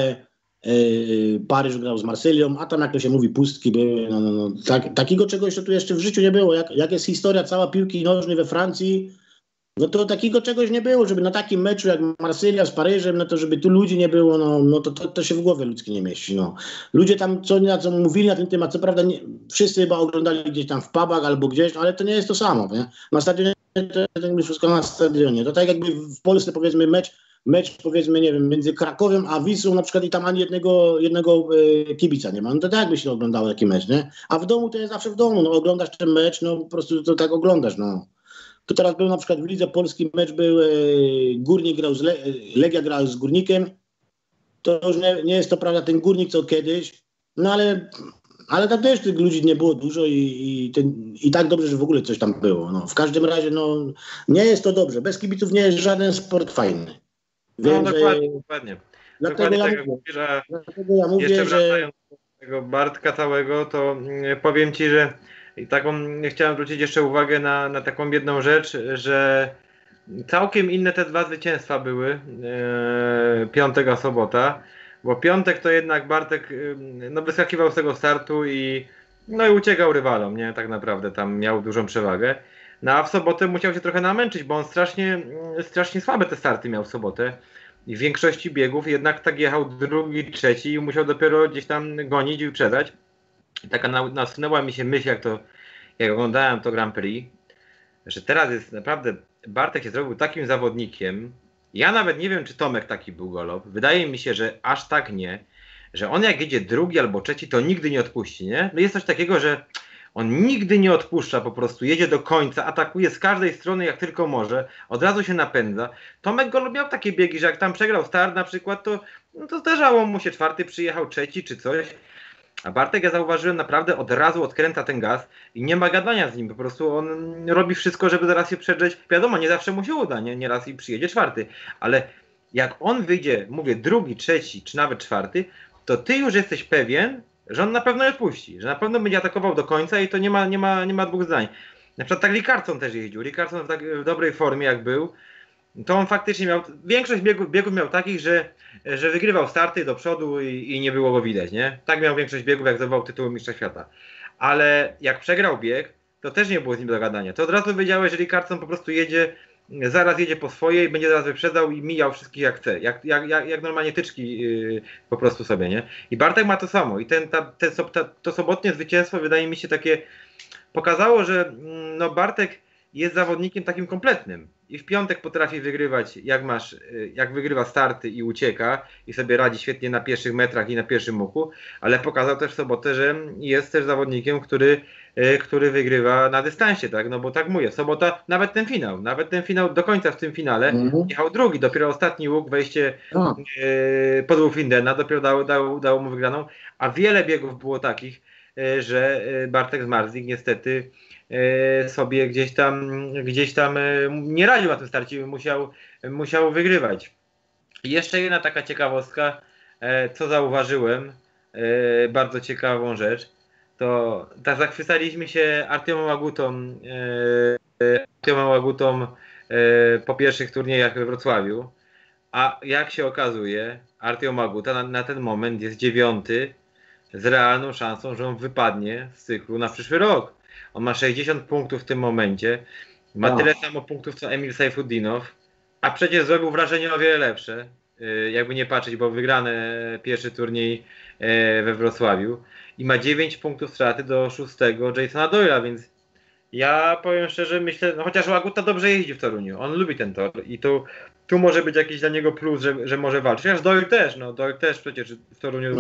Paryż grał z Marsylią, a tam jak to się mówi pustki były, takiego czegoś to tu jeszcze w życiu nie było. Jak jest historia cała piłki nożnej we Francji, no to takiego czegoś nie było, żeby na takim meczu jak Marsylia z Paryżem, no to żeby tu ludzi nie było, to się w głowie ludzkie nie mieści. No. Ludzie tam co mówili na ten temat, co prawda wszyscy chyba oglądali gdzieś tam w pubach albo gdzieś, ale to nie jest to samo. Nie? Na stadionie to jakby wszystko na stadionie. To tak jakby w Polsce powiedzmy mecz powiedzmy, nie wiem, między Krakowem a Wisłą na przykład i tam ani jednego kibica nie ma. No to tak by się oglądało taki mecz, nie? A w domu to jest zawsze w domu, no oglądasz ten mecz, no po prostu to tak oglądasz, no. To teraz był na przykład w Lidze Polskiej mecz był, Górnik grał Legia grała z Górnikiem, to już nie jest to prawda ten Górnik co kiedyś, no ale tam też tych ludzi nie było dużo i tak dobrze, że w ogóle coś tam było. No. W każdym razie no, nie jest to dobrze, bez kibiców nie jest żaden sport fajny. Wiem, no dokładnie. Dlatego ja mówię, jeszcze że... wracając do tego Bartka całego, to powiem Ci, że chciałem zwrócić jeszcze uwagę na taką jedną rzecz, że całkiem inne te dwa zwycięstwa były, piątek a sobota, bo piątek to jednak Bartek wyskakiwał z tego startu i uciekał rywalom, nie? Tak naprawdę tam miał dużą przewagę. No a w sobotę musiał się trochę namęczyć, bo on strasznie słabe te starty miał w sobotę. I w większości biegów jednak tak jechał drugi, trzeci i musiał dopiero gdzieś tam gonić i wyprzedzać. I taka nasunęła mi się myśl, jak oglądałem to Grand Prix, że teraz jest naprawdę, Bartek się zrobił takim zawodnikiem. Ja nawet nie wiem, czy Tomek taki był Golob. Wydaje mi się, że aż tak nie. Że on jak jedzie drugi albo trzeci, to nigdy nie odpuści, nie? No jest coś takiego, że on nigdy nie odpuszcza, po prostu jedzie do końca, atakuje z każdej strony jak tylko może, od razu się napędza. Tomek Golob miał takie biegi, że jak tam przegrał start na przykład, to zdarzało mu się czwarty, przyjechał trzeci czy coś. A Bartek, ja zauważyłem, naprawdę od razu odkręca ten gaz i nie ma gadania z nim, po prostu on robi wszystko, żeby zaraz się przedrzeć. Wiadomo, nie zawsze mu się uda, nieraz i przyjedzie czwarty, ale jak on wyjdzie, mówię, drugi, trzeci czy nawet czwarty, to ty już jesteś pewien, że on na pewno je puści, że na pewno będzie atakował do końca i to nie ma dwóch zdań. Na przykład tak Rickardsson też jeździł. Rickardsson w dobrej formie jak był, to on faktycznie miał, większość biegów miał takich, że wygrywał starty do przodu i nie było go widać, nie? Tak miał większość biegów, jak zdobywał tytuł mistrza świata. Ale jak przegrał bieg, to też nie było z nim do gadania. To od razu wiedziałeś, że Rickardsson po prostu zaraz jedzie po swoje i będzie zaraz wyprzedzał i mijał wszystkich jak chce. Jak normalnie tyczki po prostu sobie, nie? I Bartek ma to samo. I to sobotnie zwycięstwo wydaje mi się takie pokazało, że Bartek jest zawodnikiem takim kompletnym. I w piątek potrafi wygrywać, jak wygrywa starty i ucieka i sobie radzi świetnie na pierwszych metrach i na pierwszym łuku, ale pokazał też w sobotę, że jest też zawodnikiem, który wygrywa na dystansie, tak? No bo tak mówię, sobota, nawet ten finał do końca w tym finale jechał drugi, dopiero ostatni łuk, wejście pod Findena, dopiero dało mu wygraną, a wiele biegów było takich, że Bartek Zmarzlik niestety sobie gdzieś tam nie radził na tym starcie, musiał wygrywać. I jeszcze jedna taka ciekawostka, co zauważyłem, bardzo ciekawą rzecz, to tak zachwycaliśmy się Artiomem Łagutą po pierwszych turniejach we Wrocławiu, a jak się okazuje, Artiom Łaguta na ten moment jest 9. z realną szansą, że on wypadnie z cyklu na przyszły rok. On ma 60 punktów w tym momencie, ma tyle samo punktów co Emil Sajfudinow, a przecież zrobił wrażenie o wiele lepsze, jakby nie patrzeć, bo wygrany pierwszy turniej we Wrocławiu i ma 9 punktów straty do 6. Jasona Doyle'a, więc ja powiem szczerze, myślę, chociaż Łaguta dobrze jeździ w Toruniu, on lubi ten tor i tu może być jakiś dla niego plus, że może walczyć. Chociaż Doyle też przecież w Toruniu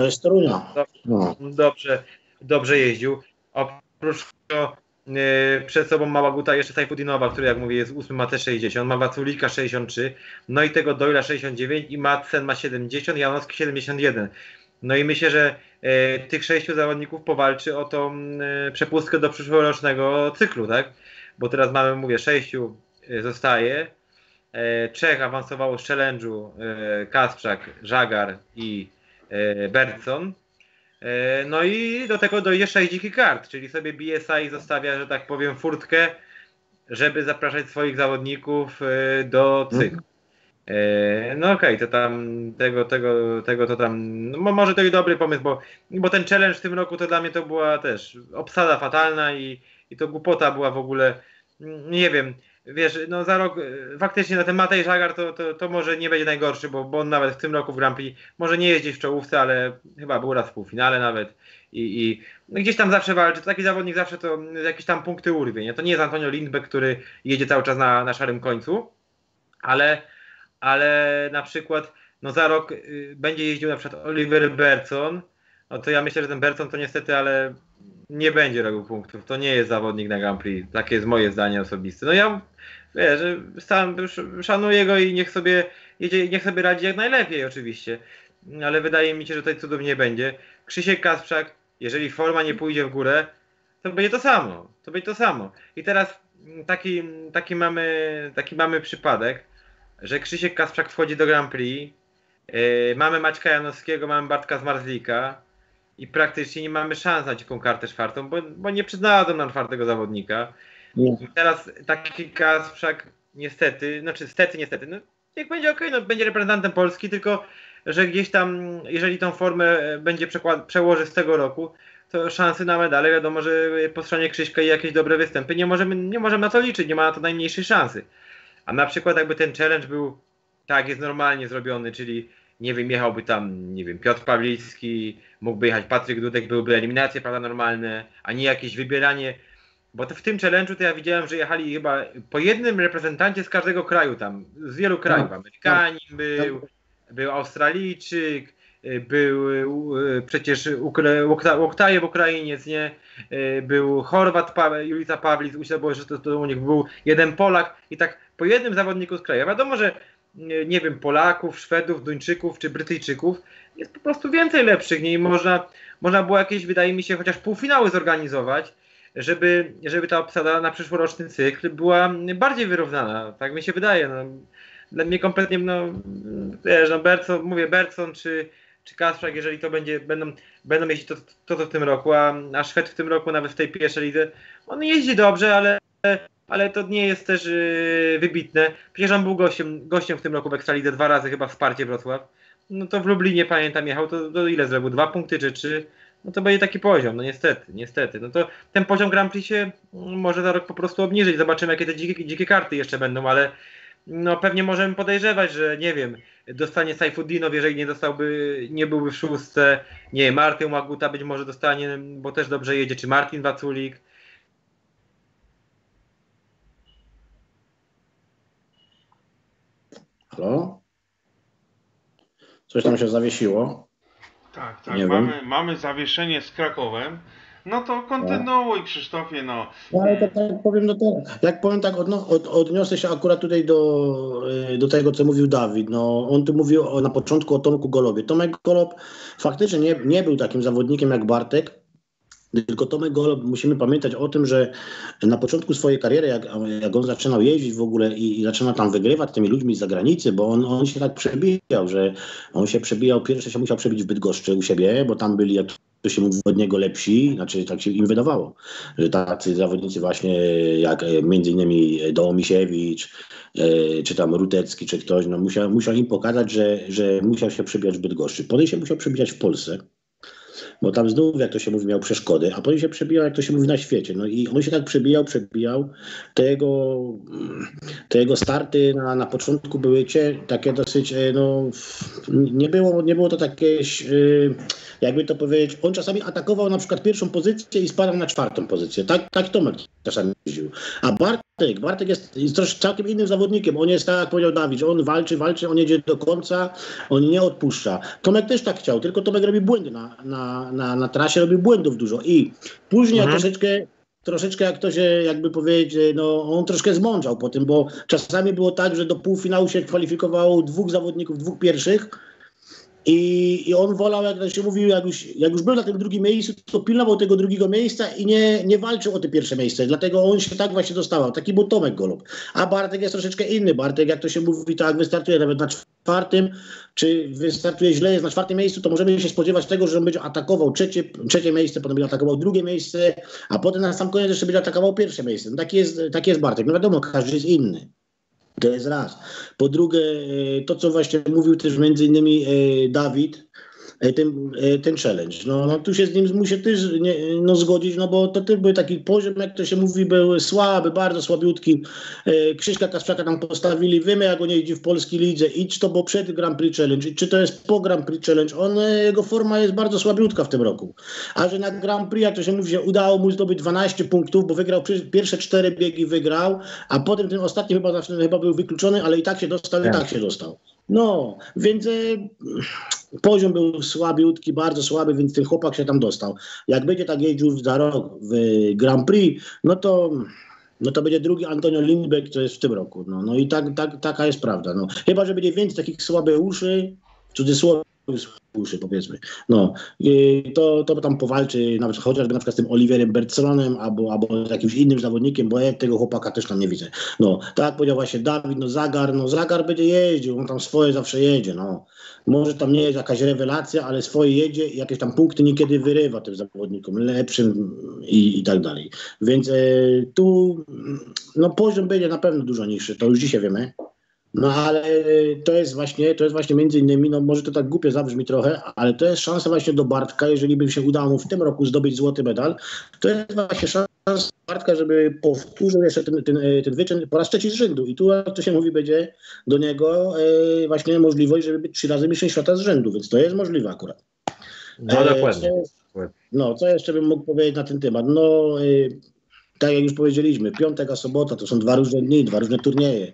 dobrze jeździł. Oprócz tego przed sobą ma Łaguta jeszcze Sajfudinowa, który jak mówię jest 8, ma też 60, ma Waculika 63, no i tego Doyle'a 69 i Madsen ma 70, Janowski 71. No i myślę, że tych 6 zawodników powalczy o tą przepustkę do przyszłorocznego cyklu, tak? Bo teraz mamy, mówię, 6 zostaje, 3 awansowało z challenge'u, Kasprzak, Żagar i Bertson. No i do tego dojdzie 6 dzikich kart, czyli sobie BSI zostawia, że tak powiem, furtkę, żeby zapraszać swoich zawodników do cyklu. No okej, to tam tego to tam, no może to i dobry pomysł, bo ten challenge w tym roku to dla mnie to była też obsada fatalna i to głupota była w ogóle, nie wiem, wiesz, no za rok faktycznie na ten Matej Żagar to może nie będzie najgorszy, bo on nawet w tym roku w Grand Prix może nie jeździ w czołówce, ale chyba był raz w półfinale nawet i no gdzieś tam zawsze walczy, to taki zawodnik zawsze to jakieś tam punkty urwie, nie? To nie jest Antonio Lindbeck, który jedzie cały czas na szarym końcu, ale na przykład no za rok będzie jeździł na przykład Oliver Bertson, no to ja myślę, że ten Bertson to niestety, ale nie będzie robił punktów, to nie jest zawodnik na Grand Prix, takie jest moje zdanie osobiste. No ja wiesz, sam szanuję go i niech sobie jedzie, niech sobie radzi jak najlepiej oczywiście, ale wydaje mi się, że tutaj cudów nie będzie. Krzysiek Kasprzak, jeżeli forma nie pójdzie w górę, to będzie to samo. I teraz taki mamy przypadek, że Krzysiek Kasprzak wchodzi do Grand Prix, mamy Maćka Janowskiego, mamy Bartka Zmarzlika i praktycznie nie mamy szans na dziką kartę czwartą, bo nie przyznadzą nam czwartego zawodnika. Nie. I teraz taki Kasprzak niestety, no niech będzie okej, no będzie reprezentantem Polski, tylko że gdzieś tam, jeżeli tą formę będzie przełoży z tego roku, to szansy na medale, wiadomo, że po stronie Krzyśka i jakieś dobre występy nie możemy na to liczyć, nie ma na to najmniejszej szansy. A na przykład jakby ten challenge był tak, jest normalnie zrobiony, czyli nie wiem, jechałby tam, nie wiem, Piotr Pawlicki, mógłby jechać Patryk Dudek, byłyby eliminacje, prawda, normalne, a nie jakieś wybieranie, bo to w tym challenge'u to ja widziałem, że jechali chyba po jednym reprezentancie z każdego kraju tam, z wielu krajów, Amerykanin był Australijczyk, był przecież Łoktajew Ukrainiec, nie? Był Chorwat, Julica Pawlic, było, że to u nich był jeden Polak i tak po jednym zawodniku z kraju. Wiadomo, że nie wiem, Polaków, Szwedów, Duńczyków czy Brytyjczyków jest po prostu więcej lepszych, nie? I można było jakieś, wydaje mi się, chociaż półfinały zorganizować, żeby ta obsada na przyszłoroczny cykl była bardziej wyrównana. Tak mi się wydaje. No. Dla mnie kompletnie, no wiesz, no Bertson czy Kasprzak, jeżeli to będą jeździć to w tym roku, a Szwed w tym roku nawet w tej pierwszej lidze, on jeździ dobrze, ale to nie jest też wybitne. Przecież on był gościem w tym roku w Ekstralidze 2 razy chyba w Sparcie Wrocław. No to w Lublinie, pamiętam, jechał, to ile zrobił? 2 punkty czy 3? No to będzie taki poziom, no niestety. No to ten poziom Grand Prix się może za rok po prostu obniżyć. Zobaczymy, jakie te dzikie karty jeszcze będą, ale no pewnie możemy podejrzewać, że nie wiem, dostanie Sajfudinow, jeżeli nie byłby w szóstce, nie wiem, Martył Maguta być może dostanie, bo też dobrze jedzie, czy Martin Waculik. Halo? Coś tam się zawiesiło. Tak, mamy zawieszenie z Krakowem. No to kontynuuj, Krzysztofie, no. No ale tak powiem, no to, jak powiem tak, odniosę się akurat tutaj do tego, co mówił Dawid. No, on tu mówił na początku o Tomku Golobie. Tomek Golob faktycznie nie był takim zawodnikiem jak Bartek, tylko Tomek Golob, musimy pamiętać o tym, że na początku swojej kariery, jak on zaczynał jeździć w ogóle i zaczynał tam wygrywać tymi ludźmi z zagranicy, bo on się tak przebijał, że on się przebijał, pierwsze się musiał przebić w Bydgoszczy u siebie, bo tam byli, jak to się mówi, od niego lepsi, znaczy tak się im wydawało, że tacy zawodnicy właśnie jak między innymi Dołomisiewicz, czy tam Rutecki, czy ktoś, no musiał im pokazać, że musiał się przebijać w Bydgoszczy. Potem się musiał przebijać w Polsce, bo tam znów, jak to się mówi, miał przeszkody, a potem się przebijał, jak to się mówi, na świecie. No i on się tak przebijał. Te jego starty na początku były takie dosyć, no nie było to takie, jakby to powiedzieć, on czasami atakował na przykład pierwszą pozycję i spadał na czwartą pozycję. Tak Tomek czasami jeździł. A Bartek jest całkiem innym zawodnikiem. On jest, tak jak powiedział Dawid, że on walczy, on jedzie do końca, on nie odpuszcza. Tomek też tak chciał, tylko Tomek robi błędy na trasie, robił błędów dużo i później troszeczkę jak to się jakby powiedzieć, no on troszkę zmądrzał po tym, bo czasami było tak, że do półfinału się kwalifikowało 2 zawodników, 2 pierwszych i on wolał, jak to się mówił, jak już był na tym drugim miejscu, to pilnował tego drugiego miejsca i nie walczył o te pierwsze miejsce. Dlatego on się tak właśnie dostawał. Taki był Tomek Golob. A Bartek jest troszeczkę inny. Bartek, jak to się mówi, tak wystartuje nawet na 4., czy wystartuje źle, jest na 4. miejscu, to możemy się spodziewać tego, że on będzie atakował trzecie miejsce, potem będzie atakował 2. miejsce, a potem na sam koniec jeszcze będzie atakował 1. miejsce. No taki jest Bartek. No wiadomo, każdy jest inny. To jest raz. Po drugie, to co właśnie mówił też między innymi Dawid, ten challenge. No tu się z nim muszę też zgodzić, no bo to też był taki poziom, jak to się mówi, był słaby, bardzo słabiutki. Krzyśka Kasprzaka tam postawili, wiemy jak on jeździ w polskiej lidze i czy to było przed Grand Prix Challenge, czy to jest po Grand Prix Challenge, jego forma jest bardzo słabiutka w tym roku. A że na Grand Prix, jak to się mówi, że udało mu zdobyć 12 punktów, bo wygrał pierwsze 4 biegi wygrał, a potem ten ostatni chyba był wykluczony, ale i tak się dostał, i tak się dostał. No, więc poziom był słabiutki, bardzo słaby, więc ten chłopak się tam dostał. Jak będzie tak jeździł za rok w Grand Prix, no to będzie drugi Antonio Lindbeck, co jest w tym roku. No i taka jest prawda. No. Chyba, że będzie więcej takich słabeuszy, cudzysłowie uszy powiedzmy. No, to tam powalczy nawet chociażby na przykład z tym Oliverem Bertsonem albo jakimś innym zawodnikiem, bo ja tego chłopaka też tam nie widzę. No, tak jak powiedział właśnie Dawid, Zagar będzie jeździł, on tam swoje zawsze jedzie, no. Może tam nie jest jakaś rewelacja, ale swoje jedzie i jakieś tam punkty niekiedy wyrywa tym zawodnikom lepszym i tak dalej. Więc tu poziom będzie na pewno dużo niższy, to już dzisiaj wiemy. No ale to jest właśnie między innymi, no może to tak głupio zabrzmi trochę, ale to jest szansa właśnie do Bartka, jeżeli by się udało mu w tym roku zdobyć złoty medal, to jest właśnie szansa Bartka, żeby powtórzył jeszcze ten wyczyn po raz trzeci z rzędu. I tu, jak to się mówi, będzie do niego właśnie możliwość, żeby być 3 razy mistrzem świata z rzędu, więc to jest możliwe akurat. No dokładnie. Co jeszcze bym mógł powiedzieć na ten temat? No tak jak już powiedzieliśmy, piątek a sobota to są 2 różne dni, 2 różne turnieje.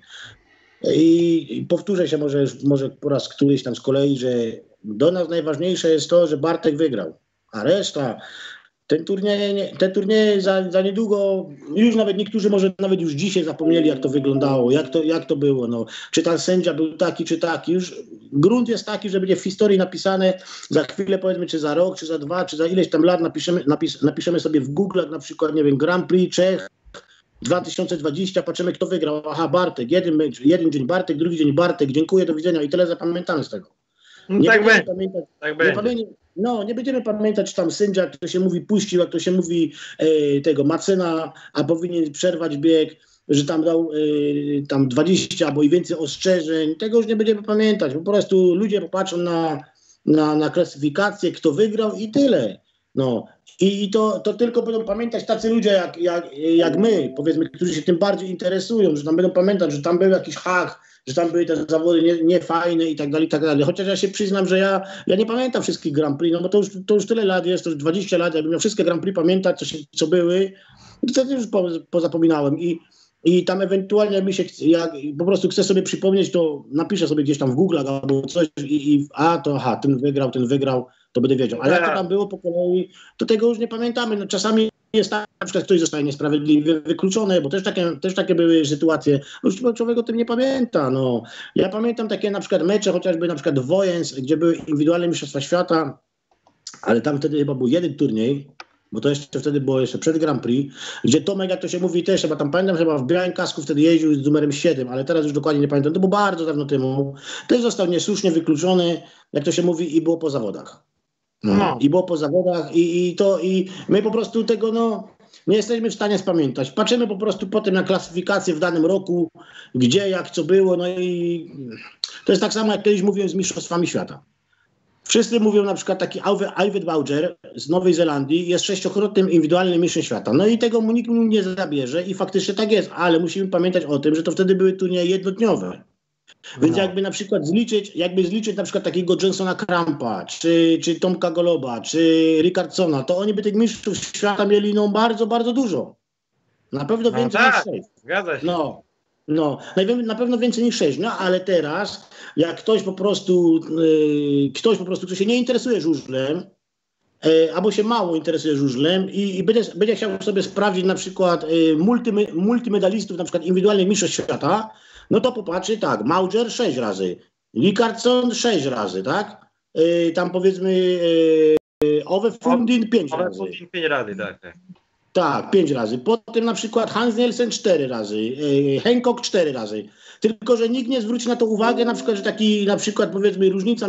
I powtórzę się może po raz któryś tam z kolei, że do nas najważniejsze jest to, że Bartek wygrał, a reszta, te turnieje za niedługo, już nawet niektórzy może nawet już dzisiaj zapomnieli jak to wyglądało, jak to było, no. Czy ten sędzia był taki, czy taki, już grunt jest taki, że będzie w historii napisane za chwilę powiedzmy, czy za rok, czy za 2, czy za ileś tam lat napiszemy sobie w Google na przykład, nie wiem, Grand Prix Czech 2020, patrzymy kto wygrał. Aha, Bartek, jeden dzień Bartek, drugi dzień Bartek, dziękuję, do widzenia i tyle zapamiętamy z tego. Tak będzie. Nie będziemy pamiętać, czy tam sędzia, jak to się mówi, puścił, jak to się mówi tego Macena, a powinien przerwać bieg, że tam dał tam 20 albo i więcej ostrzeżeń. Tego już nie będziemy pamiętać. Po prostu ludzie popatrzą na klasyfikację, kto wygrał i tyle. No. I to tylko będą pamiętać tacy ludzie jak my, powiedzmy, którzy się tym bardziej interesują, że tam będą pamiętać, że tam był jakiś hak, że tam były te zawody niefajne i tak dalej, i tak dalej. Chociaż ja się przyznam, że ja nie pamiętam wszystkich Grand Prix, no bo to już tyle lat jest, to już 20 lat, jakbym miał wszystkie Grand Prix pamiętać, co były, to już pozapominałem. I tam ewentualnie mi się, jak po prostu chcę sobie przypomnieć, to napiszę sobie gdzieś tam w Google albo coś ten wygrał, to będę wiedział. Ale jak to tam było po kolei, to tego już nie pamiętamy. No, czasami jest tak, na przykład ktoś zostaje niesprawiedliwie wykluczony, bo też takie były sytuacje. Już człowiek o tym nie pamięta. No. Ja pamiętam takie na przykład mecze, chociażby na przykład Wojens, gdzie były indywidualne mistrzostwa świata, ale tam wtedy chyba był jeden turniej, bo to jeszcze wtedy było jeszcze przed Grand Prix, gdzie Tomek, jak to się mówi też, chyba tam pamiętam, chyba w białym kasku wtedy jeździł z numerem 7, ale teraz już dokładnie nie pamiętam, to było bardzo dawno temu. Też został niesłusznie wykluczony, jak to się mówi, i było po zawodach. No. I było po zawodach i my po prostu tego nie jesteśmy w stanie spamiętać. Patrzymy po prostu potem na klasyfikację w danym roku, gdzie, jak, co było, no i to jest tak samo, jak kiedyś mówiłem z mistrzostwami świata. Wszyscy mówią na przykład taki Alfred Bauer z Nowej Zelandii jest 6-krotnym indywidualnym mistrzem świata. No i tego mu nikt nie zabierze i faktycznie tak jest, ale musimy pamiętać o tym, że to wtedy były turnieje jednodniowe. Więc jakby na przykład zliczyć na przykład takiego Johnsona Krampa, czy Tomka Goloba, czy Rickardsona, to oni by tych mistrzów świata mieli bardzo, bardzo dużo. Na pewno więcej niż 6. Zgadza się. Na pewno więcej niż 6. No ale teraz, jak ktoś po prostu, kto się nie interesuje żużlem, albo się mało interesuje żużlem i będzie chciał sobie sprawdzić na przykład multimedalistów, na przykład indywidualnych mistrzostw świata, no to popatrzy tak, Mauger 6 razy, Rickardson 6 razy, tak? Tam powiedzmy Ove Fundin 5 razy. Ove Fundin 5 razy, tak. Tak, 5 razy. Potem na przykład Hans Nielsen 4 razy, Hancock 4 razy. Tylko że nikt nie zwróci na to uwagę, na przykład, że taki na przykład powiedzmy różnica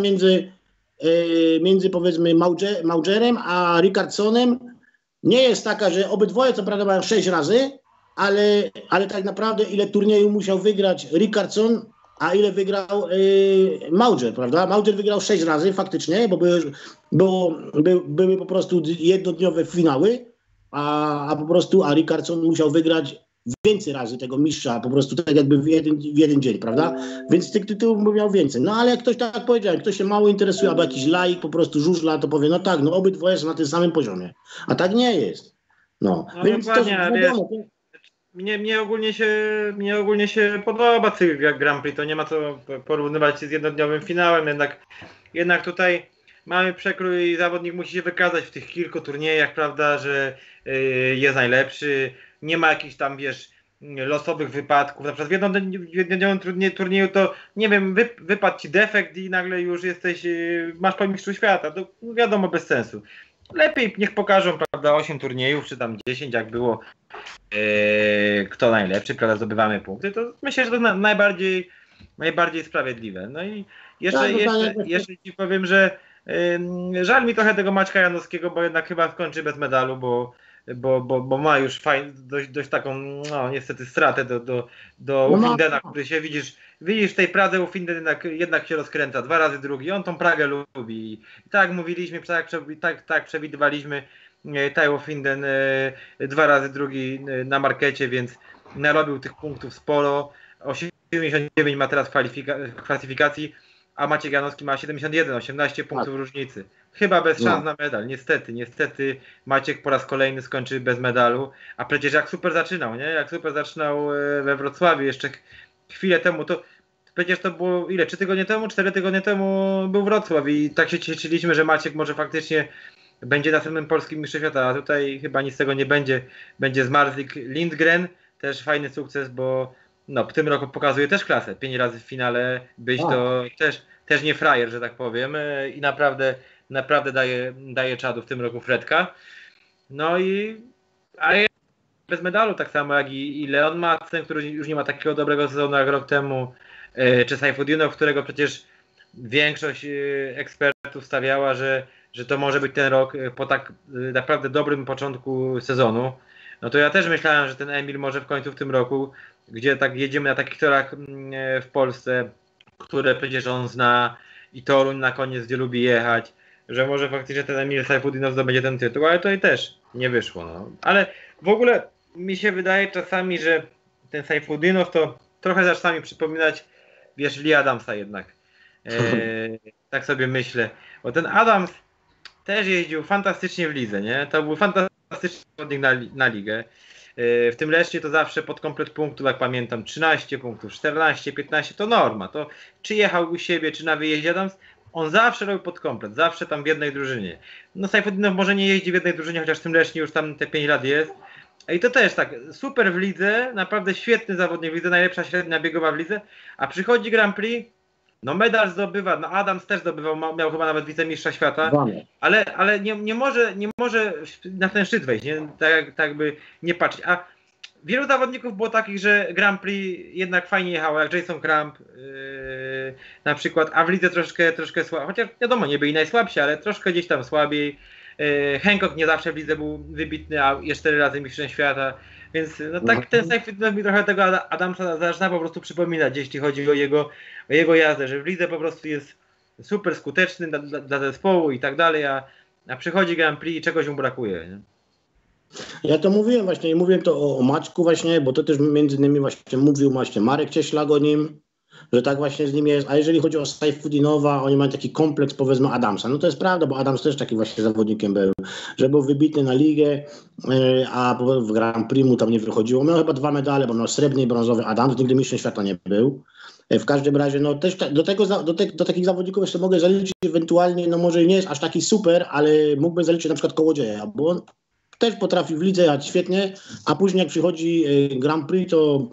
między powiedzmy Maugerem a Rickardsonem nie jest taka, że obydwoje co prawda mają 6 razy, ale tak naprawdę ile turniejów musiał wygrać Rickardsson, a ile wygrał Mauger, prawda? Mauger wygrał 6 razy faktycznie, bo były po prostu jednodniowe finały, a po prostu Rickardsson musiał wygrać więcej razy tego mistrza, po prostu tak jakby w jeden dzień, prawda? Więc tych tytułów miał więcej. No ale jak ktoś tak powiedział, jak ktoś się mało interesuje, albo jakiś laik po prostu żużla, to powie, no tak, no obydwoje są na tym samym poziomie. A tak nie jest. No więc dokładnie, to wiadomo. Mnie ogólnie się podoba cykl Grand Prix, to nie ma co porównywać się z jednodniowym finałem, jednak tutaj mamy przekrój i zawodnik musi się wykazać w tych kilku turniejach, prawda, że jest najlepszy, nie ma jakichś tam, wiesz, losowych wypadków, na przykład w jednodniowym turnieju to, nie wiem, wypadł ci defekt i nagle już masz po mistrzu świata, to wiadomo, bez sensu. Lepiej niech pokażą, prawda, 8 turniejów, czy tam 10, jak było, kto najlepszy, prawda, zdobywamy punkty, to myślę, że to najbardziej sprawiedliwe. No i jeszcze ci powiem, że żal mi trochę tego Maćka Janowskiego, bo jednak chyba skończy bez medalu, bo ma już dość taką, no niestety, stratę do Ufindena, który się widzisz w tej Pradze Ufinden jednak się rozkręca 2 razy drugi, on tą Pragę lubi. I tak jak mówiliśmy, tak przewidywaliśmy, Taiwo Ufinden 2 razy drugi na markecie, więc narobił tych punktów sporo. 89 ma teraz w klasyfikacji, a Maciek Janowski ma 71, 18 punktów różnicy. Chyba bez szans na medal, niestety Maciek po raz kolejny skończy bez medalu, a przecież jak super zaczynał, nie? Jak super zaczynał we Wrocławiu jeszcze chwilę temu, to przecież to było ile? 3 tygodnie temu, 4 tygodnie temu był Wrocław i tak się cieszyliśmy, że Maciek może faktycznie będzie następnym polskim mistrzem świata, a tutaj chyba nic z tego nie będzie. Będzie Zmarzlik Lindgren, też fajny sukces, bo w tym roku pokazuje też klasę. 5 razy w finale być to też nie frajer, że tak powiem, i naprawdę daje czadu w tym roku Fredka. No i bez medalu, tak samo jak i Leon Madsen, który już nie ma takiego dobrego sezonu jak rok temu, czy Sajfudinow, którego przecież większość ekspertów stawiała, że to może być ten rok po tak naprawdę dobrym początku sezonu. No to ja też myślałem, że ten Emil może w końcu w tym roku, gdzie tak jedziemy na takich torach w Polsce, które przecież on zna, i Toruń na koniec, gdzie lubi jechać, że może faktycznie ten Emil Sajfudinow zdobędzie ten tytuł, ale to i też nie wyszło. No. Ale w ogóle mi się wydaje czasami, że ten Sajfudinow to trochę zaczyna mi przypominać, wiesz, Lee Adamsa jednak. Tak sobie myślę. Bo ten Adams też jeździł fantastycznie w lidze, nie? To był fantastyczny zawodnik na ligę. W tym Lesznie to zawsze pod komplet punktów, jak pamiętam, 13 punktów, 14, 15 to norma. To czy jechał u siebie, czy na wyjeździe Adams, on zawsze robił pod komplet, zawsze tam w jednej drużynie. No Sajfudinow może nie jeździ w jednej drużynie, chociaż w tym Lesznie już tam te 5 lat jest. I to też tak, super w lidze, naprawdę świetny zawodnik w lidze, najlepsza średnia biegowa w lidze, a przychodzi Grand Prix, no medal zdobywa, no Adams też zdobywał, miał chyba nawet wicemistrza świata, ale nie może na ten szczyt wejść, nie? Tak by nie patrzeć. A wielu zawodników było takich, że Grand Prix jednak fajnie jechało, jak Jason Kramp na przykład, a w lidze troszkę słabiej, chociaż wiadomo, nie byli najsłabsi, ale troszkę gdzieś tam słabiej. Hancock nie zawsze w lidze był wybitny, a jeszcze 4 razy mistrzem świata, więc no tak ten Sajfudinow mi trochę tego Adamsa zaczyna po prostu przypominać, jeśli chodzi o jego jazdę, że w lidze po prostu jest super skuteczny dla zespołu i tak dalej, a przychodzi Grand Prix i czegoś mu brakuje. Nie? Ja to mówiłem właśnie, mówiłem to o Maćku właśnie, bo to też między innymi właśnie mówił właśnie Marek Cieślak o nim, że tak właśnie z nim jest, a jeżeli chodzi o Sajfudinowa, oni mają taki kompleks, powiedzmy, Adamsa. No to jest prawda, bo Adams też taki właśnie zawodnikiem był, że był wybitny na ligę, a w Grand Prix mu tam nie wychodziło. Miał chyba 2 medale, bo miał srebrny i brązowy. Adams nigdy mistrzem świata nie był. W każdym razie, no też do takich zawodników jeszcze mogę zaliczyć ewentualnie, no może nie jest aż taki super, ale mógłbym zaliczyć na przykład Kołodzieja, bo on też potrafi w lidze jechać świetnie, a później jak przychodzi Grand Prix, to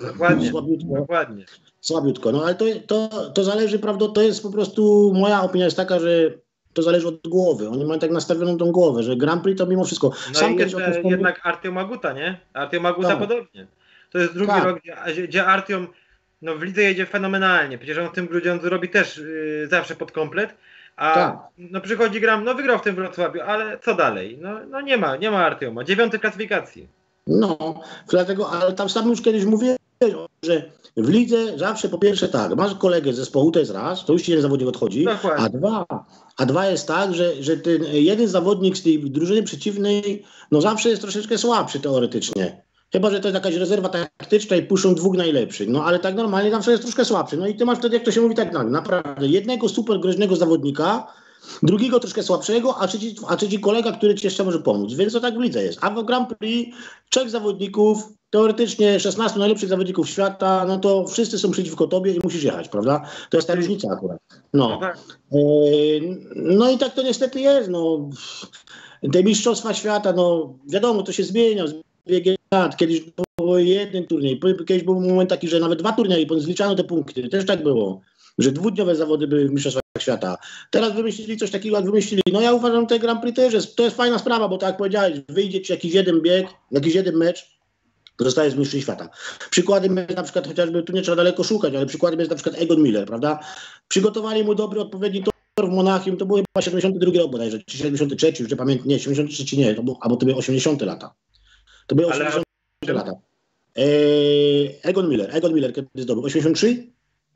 słabiutko. No ale to zależy, prawda, to jest po prostu, moja opinia jest taka, że to zależy od głowy. Oni mają tak nastawioną tą głowę, że Grand Prix to mimo wszystko. No sam i jednak Artyom Maguta, nie? Artyom Maguta podobnie. To jest drugi rok, gdzie Artyom w lidze jedzie fenomenalnie. Przecież on w tym Grudziądzu robi też zawsze pod komplet. A przychodzi wygrał w tym Wrocławiu, ale co dalej? No nie ma Artyoma. 9. klasyfikacji. No, dlatego, ale tam sam już kiedyś mówiłem, że w lidze zawsze po pierwsze tak, masz kolegę z zespołu, to jest raz, to już ci jeden zawodnik odchodzi, Dokładnie. a dwa jest tak, że ten jeden zawodnik z tej drużyny przeciwnej, no zawsze jest troszeczkę słabszy teoretycznie. Chyba że to jest jakaś rezerwa taktyczna i puszczą dwóch najlepszych, no ale tak normalnie zawsze jest troszkę słabszy. No i ty masz wtedy, jak to się mówi, tak naprawdę jednego super groźnego zawodnika, drugiego troszkę słabszego, a trzeci kolega, który ci jeszcze może pomóc. Więc to tak w lidze jest. A w Grand Prix 3 zawodników, teoretycznie 16 najlepszych zawodników świata, no to wszyscy są przeciwko tobie i musisz jechać, prawda? To jest ta różnica akurat. No. No i tak to niestety jest. No. Te mistrzostwa świata, no wiadomo, to się zmienia z biegiem lat. Kiedyś było jeden turniej, kiedyś był moment taki, że nawet 2 turnieje, bo zliczano te punkty. Też tak było, że dwudniowe zawody były w mistrzostwach świata. Teraz wymyślili coś takiego, jak wymyślili. No ja uważam, że te Grand Prix też to jest fajna sprawa, bo tak jak powiedziałeś, wyjdzie ci jakiś jeden bieg, jakiś jeden mecz, to zostajesz mistrzem świata. Przykładem jest na przykład, chociażby tu nie trzeba daleko szukać, ale przykładem jest na przykład Egon Miller, prawda? Przygotowali mu dobry, odpowiedni tor w Monachium, to był chyba 72 rok bodajże, czy 73, już nie pamiętam, nie, 73 nie, albo to były 80 lata. To były 80 lata. Egon Miller kiedy zdobył? 83?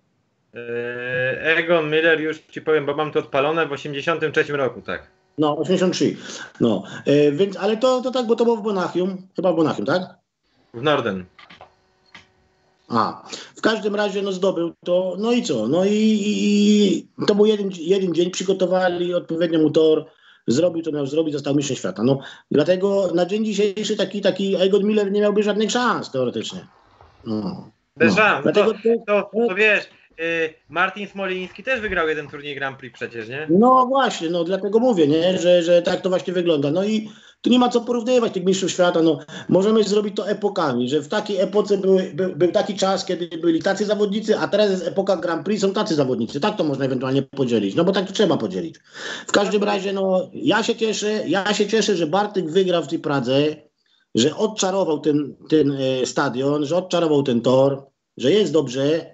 Egon Miller, już ci powiem, bo mam to odpalone, w 83 roku, tak. No, 83. No, więc, ale to tak, bo to było w Monachium, chyba w Monachium, tak? W Norden. W każdym razie no zdobył to, no i co? No i to był jeden dzień, przygotowali odpowiednio mu tor, zrobił to miał zrobić, został mistrzem świata. No, dlatego na dzień dzisiejszy taki Egon Miller nie miałby żadnych szans teoretycznie. Bez szans. Dlatego to wiesz, Martin Smoliński też wygrał jeden turniej Grand Prix przecież, nie? No właśnie, no dlatego mówię, nie? Że tak to właśnie wygląda. No i tu nie ma co porównywać tych mistrzów świata. No, możemy zrobić to epokami, że w takiej epoce był taki czas, kiedy byli tacy zawodnicy, a teraz jest epoka Grand Prix, są tacy zawodnicy. Tak to można ewentualnie podzielić. No bo tak to trzeba podzielić. W każdym razie, no ja się cieszę, że Bartek wygrał w tej Pradze, że odczarował ten stadion, że odczarował ten tor, że jest dobrze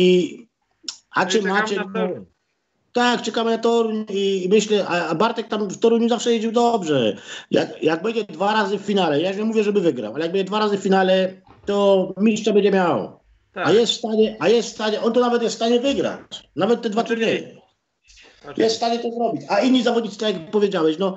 a czy Maciek... Tak, czekamy na Toruń i myślę, a Bartek tam w Toruniu zawsze jeździł dobrze. Jak będzie 2 razy w finale, ja już nie mówię, żeby wygrał, ale jak będzie 2 razy w finale, to mistrza będzie miał. Tak. A jest w stanie, on to nawet jest w stanie wygrać. Nawet te 2 turnieje. Jest w stanie to zrobić. A inni zawodnicy, tak jak powiedziałeś, no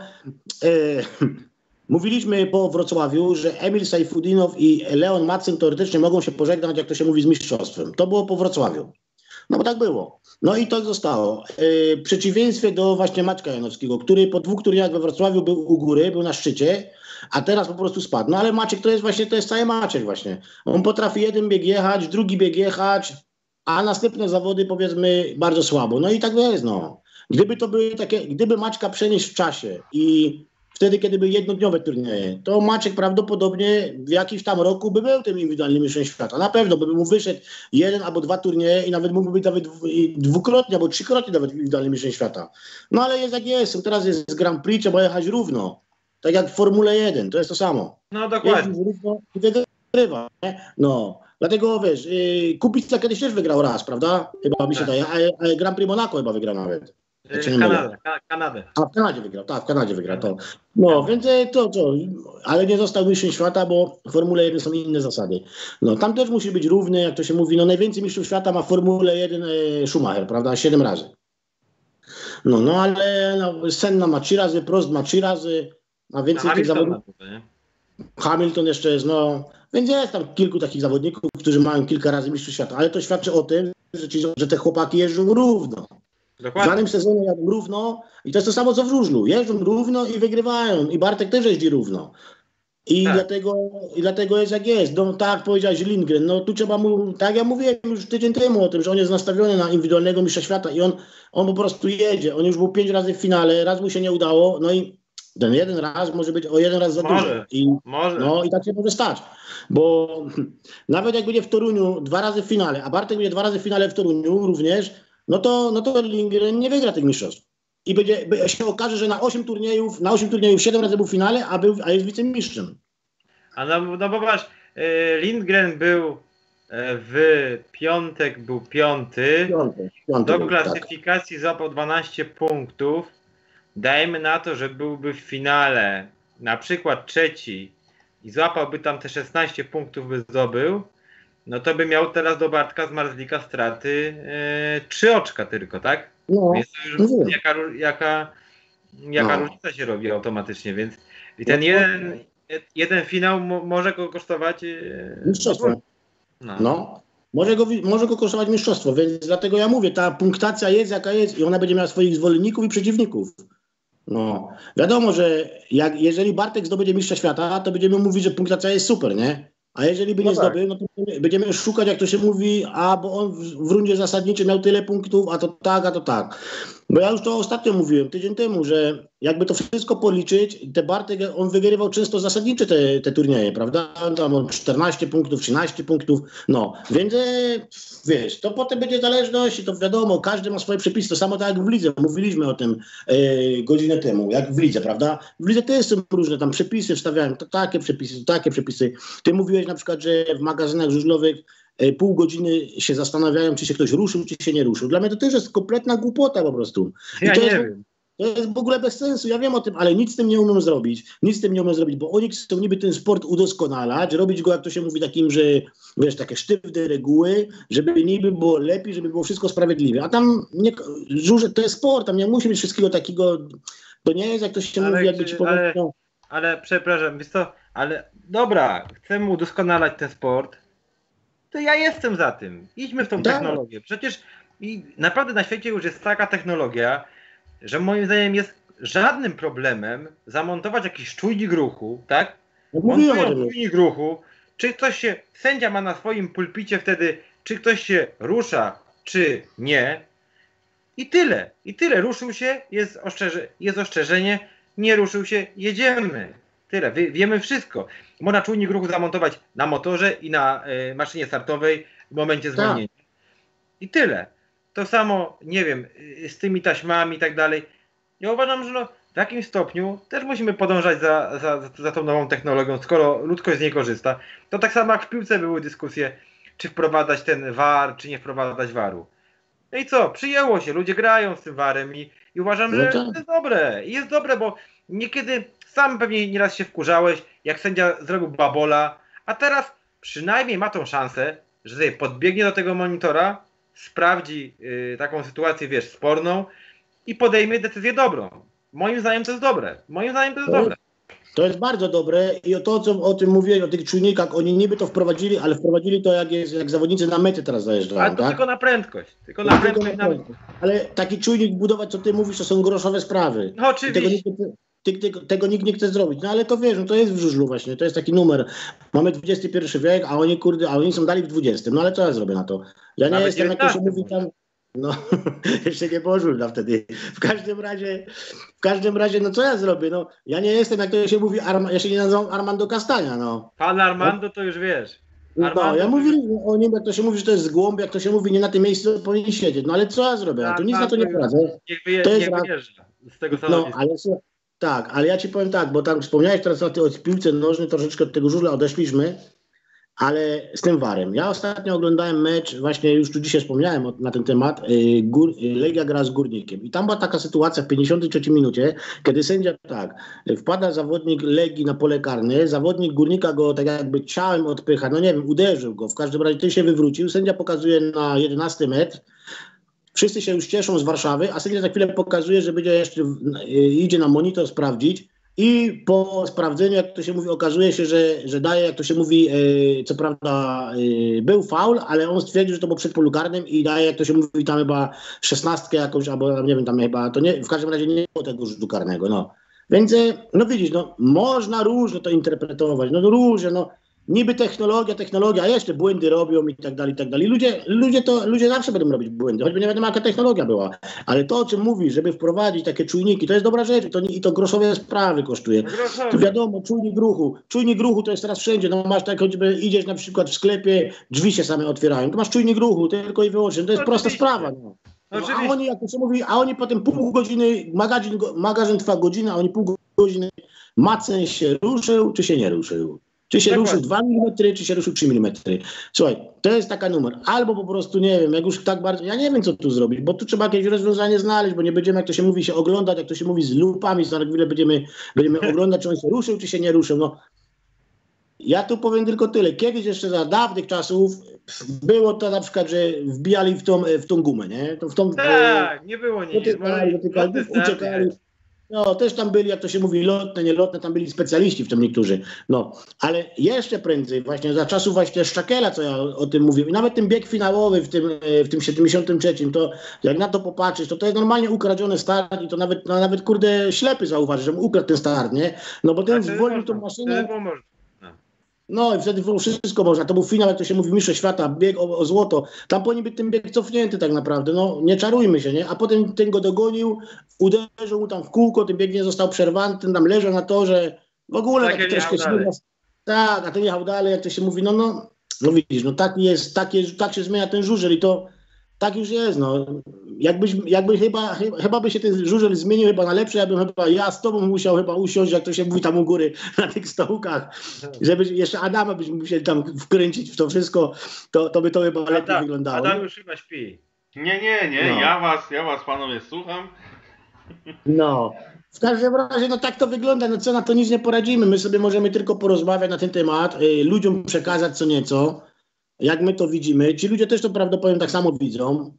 mówiliśmy po Wrocławiu, że Emil Sajfudinow i Leon Madsen teoretycznie mogą się pożegnać, jak to się mówi, z mistrzostwem. To było po Wrocławiu. No bo tak było. No i to zostało. W przeciwieństwie do właśnie Maćka Janowskiego, który po 2 turniejach we Wrocławiu był u góry, był na szczycie, a teraz po prostu spadł. No ale Maciek to jest cały Maciek właśnie. On potrafi jeden bieg jechać, drugi bieg jechać, a następne zawody powiedzmy bardzo słabo. No i tak jest, no. Gdyby Maćka przenieść w czasie i wtedy, kiedy były jednodniowe turnieje, to Maciek prawdopodobnie w jakimś tam roku by był tym indywidualnym mistrzem świata. Na pewno by mu wyszedł 1 albo 2 turnieje i nawet mógłby być nawet dwukrotnie albo 3-krotnie nawet indywidualnym mistrzem świata. No ale jest jak jest. Teraz jest Grand Prix, trzeba jechać równo. Tak jak w Formule 1, to jest to samo. No dokładnie. Jeździ równo i wygrywa. No. Dlatego wiesz, Kubica kiedyś też wygrał raz, prawda? Chyba mi się daje, a Grand Prix Monaco chyba wygrał nawet. Kanadę. A w Kanadzie wygrał, tak, w Kanadzie wygrał to. No, więc ale nie został mistrzem świata, bo w Formule 1 są inne zasady. No, tam też musi być równy, jak to się mówi, no najwięcej mistrzów świata ma w Formule 1 Schumacher, prawda, 7 razy. No, ale Senna ma 3 razy, Prost ma 3 razy, a więcej tych zawodników. Hamilton jeszcze jest, no, więc jest tam kilku takich zawodników, którzy mają kilka razy mistrzów świata, ale to świadczy o tym, że te chłopaki jeżdżą równo. Dokładnie. W danym sezonie jadą równo i to jest to samo co w żużlu. Jeżdżą równo i wygrywają. I Bartek też jeździ równo. I dlatego jest jak jest. No, tak jak powiedziałeś Lindgren, no tu trzeba mu, tak ja mówiłem już tydzień temu o tym, że on jest nastawiony na indywidualnego mistrza świata i on po prostu jedzie. On już był 5 razy w finale, raz mu się nie udało, no i ten jeden raz może być o 1 raz za dużo. Może. No i tak się może stać. Bo nawet jak będzie w Toruniu 2 razy w finale, a Bartek będzie 2 razy w finale w Toruniu również, no to Lindgren nie wygra tych mistrzostw. I się okaże, że na 8 turniejów 7 razy był w finale, a jest wicemistrzem. No bo patrz, Lindgren był w piątek, był piąty. Do klasyfikacji złapał 12 punktów. Dajmy na to, że byłby w finale na przykład trzeci, i złapałby tam te 16 punktów by zdobył, no to by miał teraz do Bartka z Marzlika straty 3 oczka tylko, tak? No, Więc to już jaka różnica się robi automatycznie, więc i ten jeden finał może go kosztować mistrzostwo. No. Może go kosztować mistrzostwo, więc dlatego ja mówię, ta punktacja jest jaka jest i ona będzie miała swoich zwolenników i przeciwników. No, wiadomo, że jeżeli Bartek zdobędzie mistrza świata, to będziemy mówić, że punktacja jest super, nie? A jeżeli by nie zdobył, no to będziemy szukać, jak to się mówi, bo on w rundzie zasadniczej miał tyle punktów, a to tak. Bo ja już to ostatnio mówiłem, tydzień temu, że jakby to wszystko policzyć, te Bartek, on wygrywał często zasadnicze te turnieje, prawda? Tam on 14 punktów, 13 punktów, no. Więc wiesz, to potem będzie zależność, to wiadomo, każdy ma swoje przepisy, to samo tak jak w lidze, mówiliśmy o tym godzinę temu, jak w lidze, prawda? W lidze też są różne tam przepisy, wstawiałem to takie przepisy. Ty mówiłeś na przykład, że w magazynach żużlowych pół godziny się zastanawiają, czy się ktoś ruszył, czy się nie ruszył. Dla mnie to też jest kompletna głupota po prostu. Ja nie wiem. To jest w ogóle bez sensu, ja wiem o tym, ale nic z tym nie umiem zrobić. Bo oni chcą niby ten sport udoskonalać, robić go, jak to się mówi, takim, że wiesz, takie sztywne reguły, żeby niby było lepiej, żeby było wszystko sprawiedliwe. A tam to jest sport, tam nie musi być wszystkiego takiego, to nie jest, jak to się mówi, jakby ci powiedział. Ale przepraszam, wiesz co, ale dobra, chcemy udoskonalać ten sport, to ja jestem za tym. Idźmy w tą technologię. Przecież naprawdę na świecie już jest taka technologia, że moim zdaniem jest żadnym problemem zamontować jakiś czujnik ruchu, tak? Montują czujnik ruchu, czy ktoś się, sędzia ma na swoim pulpicie wtedy, czy ktoś się rusza, czy nie. I tyle. Ruszył się, jest ostrzeżenie, nie ruszył się, jedziemy. Tyle, wiemy wszystko. Można czujnik ruchu zamontować na motorze i na maszynie startowej w momencie zwolnienia. I tyle. To samo, nie wiem, z tymi taśmami i tak dalej. Ja uważam, że w jakimś stopniu też musimy podążać za tą nową technologią, skoro ludzkość z niej korzysta. To tak samo jak w piłce były dyskusje, czy wprowadzać ten VAR, czy nie wprowadzać VAR-u. No i co? Przyjęło się, ludzie grają z tym VAR-em i uważam, że to jest dobre. I jest dobre, bo niekiedy sam pewnie nieraz się wkurzałeś, jak sędzia zrobił babola, a teraz przynajmniej ma tą szansę, że sobie podbiegnie do tego monitora, sprawdzi taką sytuację, wiesz, sporną i podejmie decyzję dobrą. Moim zdaniem to jest dobre. To jest bardzo dobre i to, co o tym mówię, o tych czujnikach, oni niby to wprowadzili, ale wprowadzili to jak zawodnicy na mety teraz zajeżdżają. Ale to tylko na prędkość. Ale taki czujnik budować, co ty mówisz, to są groszowe sprawy. No oczywiście. Tego nikt nie chce zrobić. No ale to wiesz, to jest w żużlu właśnie, to jest taki numer. Mamy XXI wiek, a oni są dalej w XX. No ale co ja zrobię na to? Ja nie jestem, jak to się mówi tam... No, jeszcze nie było żużla wtedy. W każdym razie, no co ja zrobię? No, ja nie jestem, jak to się mówi, ja się nie nazywam Armando Castagna, no. Pan Armando to już wiesz. No, ja mówię o nim, jak to się mówi, że to jest zgłąb, jak to się mówi, nie na tym miejscu powinien siedzieć. No ale co ja zrobię? Ja tu nic na to nie poradzę. Niech wyjeżdża z tego stanowiska. No, ale ja ci powiem tak, bo tam wspomniałeś teraz o piłce nożnej, troszeczkę od tego żużla odeszliśmy, ale z tym VAR-em. Ja ostatnio oglądałem mecz, właśnie już tu dzisiaj wspomniałem na ten temat, Legia gra z Górnikiem. I tam była taka sytuacja w 53 minucie, kiedy sędzia wpada zawodnik Legii na pole karne, zawodnik Górnika go tak jakby ciałem odpycha, no nie wiem, uderzył go, w każdym razie ten się wywrócił, sędzia pokazuje na 11 metr, wszyscy się już cieszą z Warszawy, a sędzia za chwilę pokazuje, że będzie jeszcze idzie na monitor sprawdzić i po sprawdzeniu, jak to się mówi, okazuje się, że daje, jak to się mówi, co prawda był faul, ale on stwierdził, że to było przed polu karnym i daje, jak to się mówi, tam chyba 16 jakąś, albo nie wiem, tam chyba, to nie, w każdym razie nie było tego rzutu karnego, no. Więc, no widzisz, no, można różnie to interpretować, no różnie, no. Niby technologia, a jeszcze błędy robią i tak dalej, i tak dalej. Ludzie zawsze będą robić błędy, choćby nie wiadomo, jaka technologia była. Ale to, o czym mówisz, żeby wprowadzić takie czujniki, to jest dobra rzecz i to groszowe sprawy kosztuje. To wiadomo, czujnik ruchu to jest teraz wszędzie. No masz tak, choćby idziesz na przykład w sklepie, drzwi się same otwierają, to masz czujnik ruchu, tylko i wyłącznie. To jest prosta sprawa. No. A oni, jak to się mówi, potem pół godziny, magazyn trwa godzinę, a oni pół godziny, Macen się ruszył, czy się nie ruszył. Czy się ruszył 2 mm, czy się ruszył 3 mm. Słuchaj, to jest taka numer. Albo po prostu, nie wiem, jak już tak bardzo... Ja nie wiem, co tu zrobić, bo tu trzeba jakieś rozwiązanie znaleźć, bo nie będziemy, jak to się mówi, się oglądać, jak to się mówi, z lupami, za chwilę będziemy oglądać, czy on się ruszył, czy się nie ruszył. No, Ja tu powiem tylko tyle. Kiedyś jeszcze za dawnych czasów było to na przykład, że wbijali w tą gumę, nie? Tak, nie było nic. Uciekali. No, też tam byli, jak to się mówi, lotne, nielotne, tam byli specjaliści w tym niektórzy. No, ale jeszcze prędzej, właśnie za czasów właśnie Szczakela, co ja o tym mówię, i nawet ten bieg finałowy w tym 73, to jak na to popatrzysz, to jest normalnie ukradziony start i to nawet kurde ślepy zauważy, że mu ukradł ten start, nie? No bo ten zwolnił tą maszynę. No i wtedy było wszystko można. To był finał, jak to się mówi, Mistrzostw Świata, bieg o złoto. Tam powinien być ten bieg cofnięty tak naprawdę. No nie czarujmy się, nie? A potem ten go dogonił, uderzył mu tam w kółko, ten bieg nie został przerwany, ten tam leżał na torze. W ogóle tak troszkę śmiga. Tak, a ten jechał dalej, jak to się mówi, no widzisz, no tak jest, tak się zmienia ten żużel i to tak już jest, no. Jakby chyba by się ten żużel zmienił chyba na lepszy, ja z tobą musiał chyba usiąść, jak to się mówi tam u góry, na tych stołkach, żeby jeszcze Adama byśmy musieli tam wkręcić w to wszystko, to by to chyba lepiej wyglądało. Adam już chyba śpi. Nie, no. ja was panowie słucham. No. W każdym razie, no tak to wygląda, no co na to nic nie poradzimy, my sobie możemy tylko porozmawiać na ten temat, ludziom przekazać co nieco, jak my to widzimy. Ci ludzie też to prawdopodobnie tak samo widzą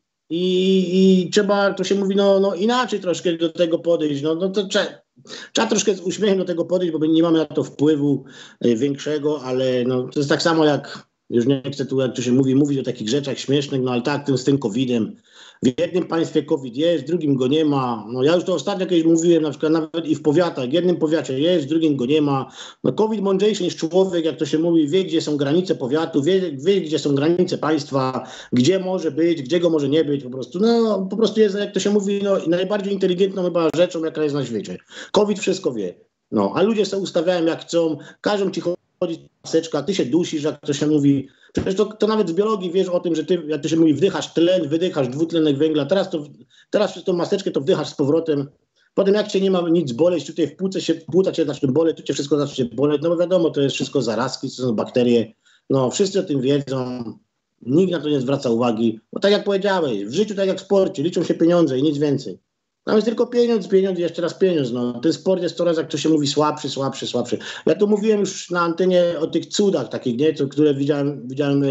i trzeba, to się mówi, no inaczej troszkę do tego podejść. No to trzeba troszkę z uśmiechem do tego podejść, bo nie mamy na to wpływu większego, ale no, to jest tak samo jak, już nie chcę tu, jak to się mówić o takich rzeczach śmiesznych, no ale tak z tym COVID-em. W jednym państwie COVID jest, w drugim go nie ma. No ja już to ostatnio kiedyś mówiłem, na przykład nawet i w powiatach. W jednym powiacie jest, w drugim go nie ma. No COVID mądrzejszy niż człowiek, jak to się mówi, wie, gdzie są granice powiatu, wie, gdzie są granice państwa, gdzie może być, gdzie go może nie być po prostu. No po prostu jest, jak to się mówi, no najbardziej inteligentną chyba rzeczą, jaka jest na świecie. COVID wszystko wie. No, a ludzie sobie ustawiają jak chcą, każą ci chodzić maseczka, ty się dusisz, jak to się mówi. Przecież to nawet z biologii wiesz o tym, że ty, jak to się mówi, wdychasz tlen, wydychasz dwutlenek węgla, teraz przez tą maseczkę to wdychasz z powrotem. Potem jak cię nie ma nic boleć, tutaj płuca cię zacznie boleć, tu cię wszystko zacznie boleć, no bo wiadomo, to jest wszystko zarazki, to są bakterie, no wszyscy o tym wiedzą, nikt na to nie zwraca uwagi, bo tak jak powiedziałeś, w życiu tak jak w sporcie, liczą się pieniądze i nic więcej. Tam jest tylko pieniądz, jeszcze raz pieniądz. No. Ten sport jest coraz, jak to się mówi, słabszy. Ja tu mówiłem już na antenie o tych cudach takich, nie, które widziałem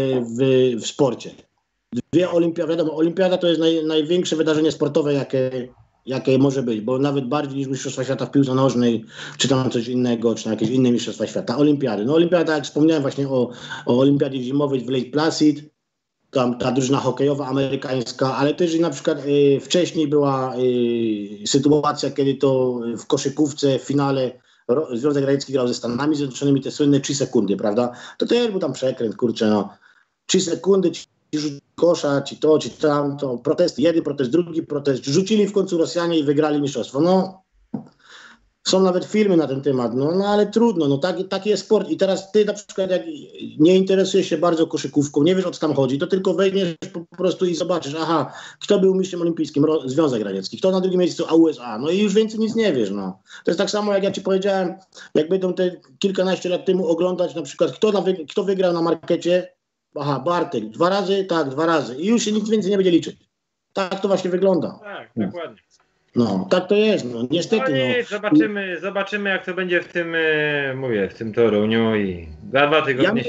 w sporcie. Dwie olimpiady, wiadomo, olimpiada to jest największe wydarzenie sportowe, jakie może być, bo nawet bardziej niż Mistrzostwa Świata w piłce nożnej, czy tam coś innego, czy na jakieś inne Mistrzostwa Świata. Olimpiady. No olimpiada, jak wspomniałem właśnie o olimpiadzie zimowej w Lake Placid, tam ta drużyna hokejowa amerykańska, ale też na przykład wcześniej była sytuacja, kiedy to w koszykówce w finale Związek Radziecki grał ze Stanami Zjednoczonymi, te słynne 3 sekundy, prawda? To też był tam przekręt, kurczę, no. 3 sekundy, ci rzucili kosza, ci to, ci tam, to protest, jeden protest, drugi protest, rzucili w końcu Rosjanie i wygrali mistrzostwo. No, są nawet filmy na ten temat, no ale trudno, no taki jest sport. I teraz ty na przykład jak nie interesujesz się bardzo koszykówką, nie wiesz o co tam chodzi, to tylko weźmiesz po prostu i zobaczysz, aha, kto był mistrzem olimpijskim, Związek Radziecki, kto na drugim miejscu, a USA, no i już więcej nic nie wiesz, no. To jest tak samo jak ja ci powiedziałem, jak będą te kilkanaście lat temu oglądać na przykład, kto wygrał na markecie, aha, Bartek, 2 razy, tak, 2 razy i już się nic więcej nie będzie liczyć. Tak to właśnie wygląda. Tak, dokładnie. No, tak to jest, no niestety. No, zobaczymy jak to będzie w tym Toruniu i za 2 tygodnie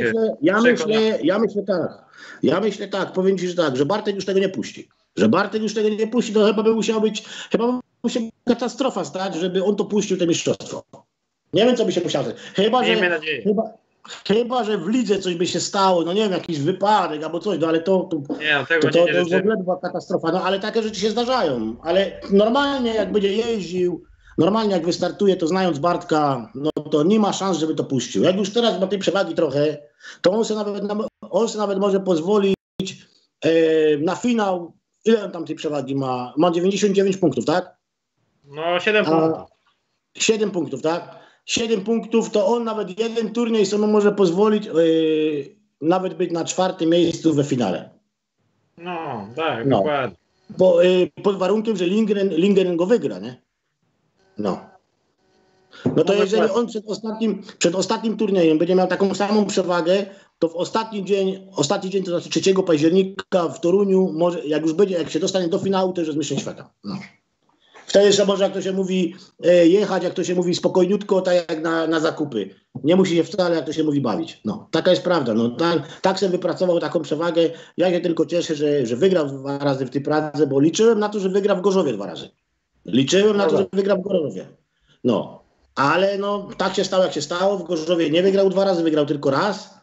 Ja myślę tak, powiem ci, że tak, że Bartek już tego nie puści. To chyba by musiała być katastrofa stać, żeby on to puścił, to mistrzostwo. Nie wiem, co by się musiało stać. Chyba, że w lidze coś by się stało, no nie wiem, jakiś wypadek albo coś, no ale to w ogóle była katastrofa, no ale takie rzeczy się zdarzają, ale normalnie jak będzie jeździł, normalnie jak wystartuje, to znając Bartka, no to nie ma szans, żeby to puścił. Jak już teraz ma tej przewagi trochę, to on sobie nawet może pozwolić na finał, ile on tam tej przewagi ma? Ma 99 punktów, tak? No 7 punktów. 7 punktów, tak? 7 punktów, to on nawet jeden turniej sobie może pozwolić nawet być na 4. miejscu we finale. No, tak, dokładnie. Pod warunkiem, że Lindgren go wygra, nie? No. No to jeżeli on przed ostatnim turniejem będzie miał taką samą przewagę, to w ostatni dzień, to znaczy 3 października w Toruniu, może, jak się dostanie do finału, to już jest mistrzem świata. No. Wtedy jeszcze może, jak to się mówi, jechać, jak to się mówi, spokojniutko, tak jak na zakupy. nie musi się wcale, jak to się mówi, bawić. No, taka jest prawda. No, tak sobie wypracował taką przewagę. Ja się tylko cieszę, że wygrał 2 razy w tej Pradze, bo liczyłem na to, że wygra w Gorzowie 2 razy. Liczyłem na to, że wygra w Gorzowie. No, ale no, tak się stało, jak się stało. W Gorzowie nie wygrał 2 razy, wygrał tylko raz.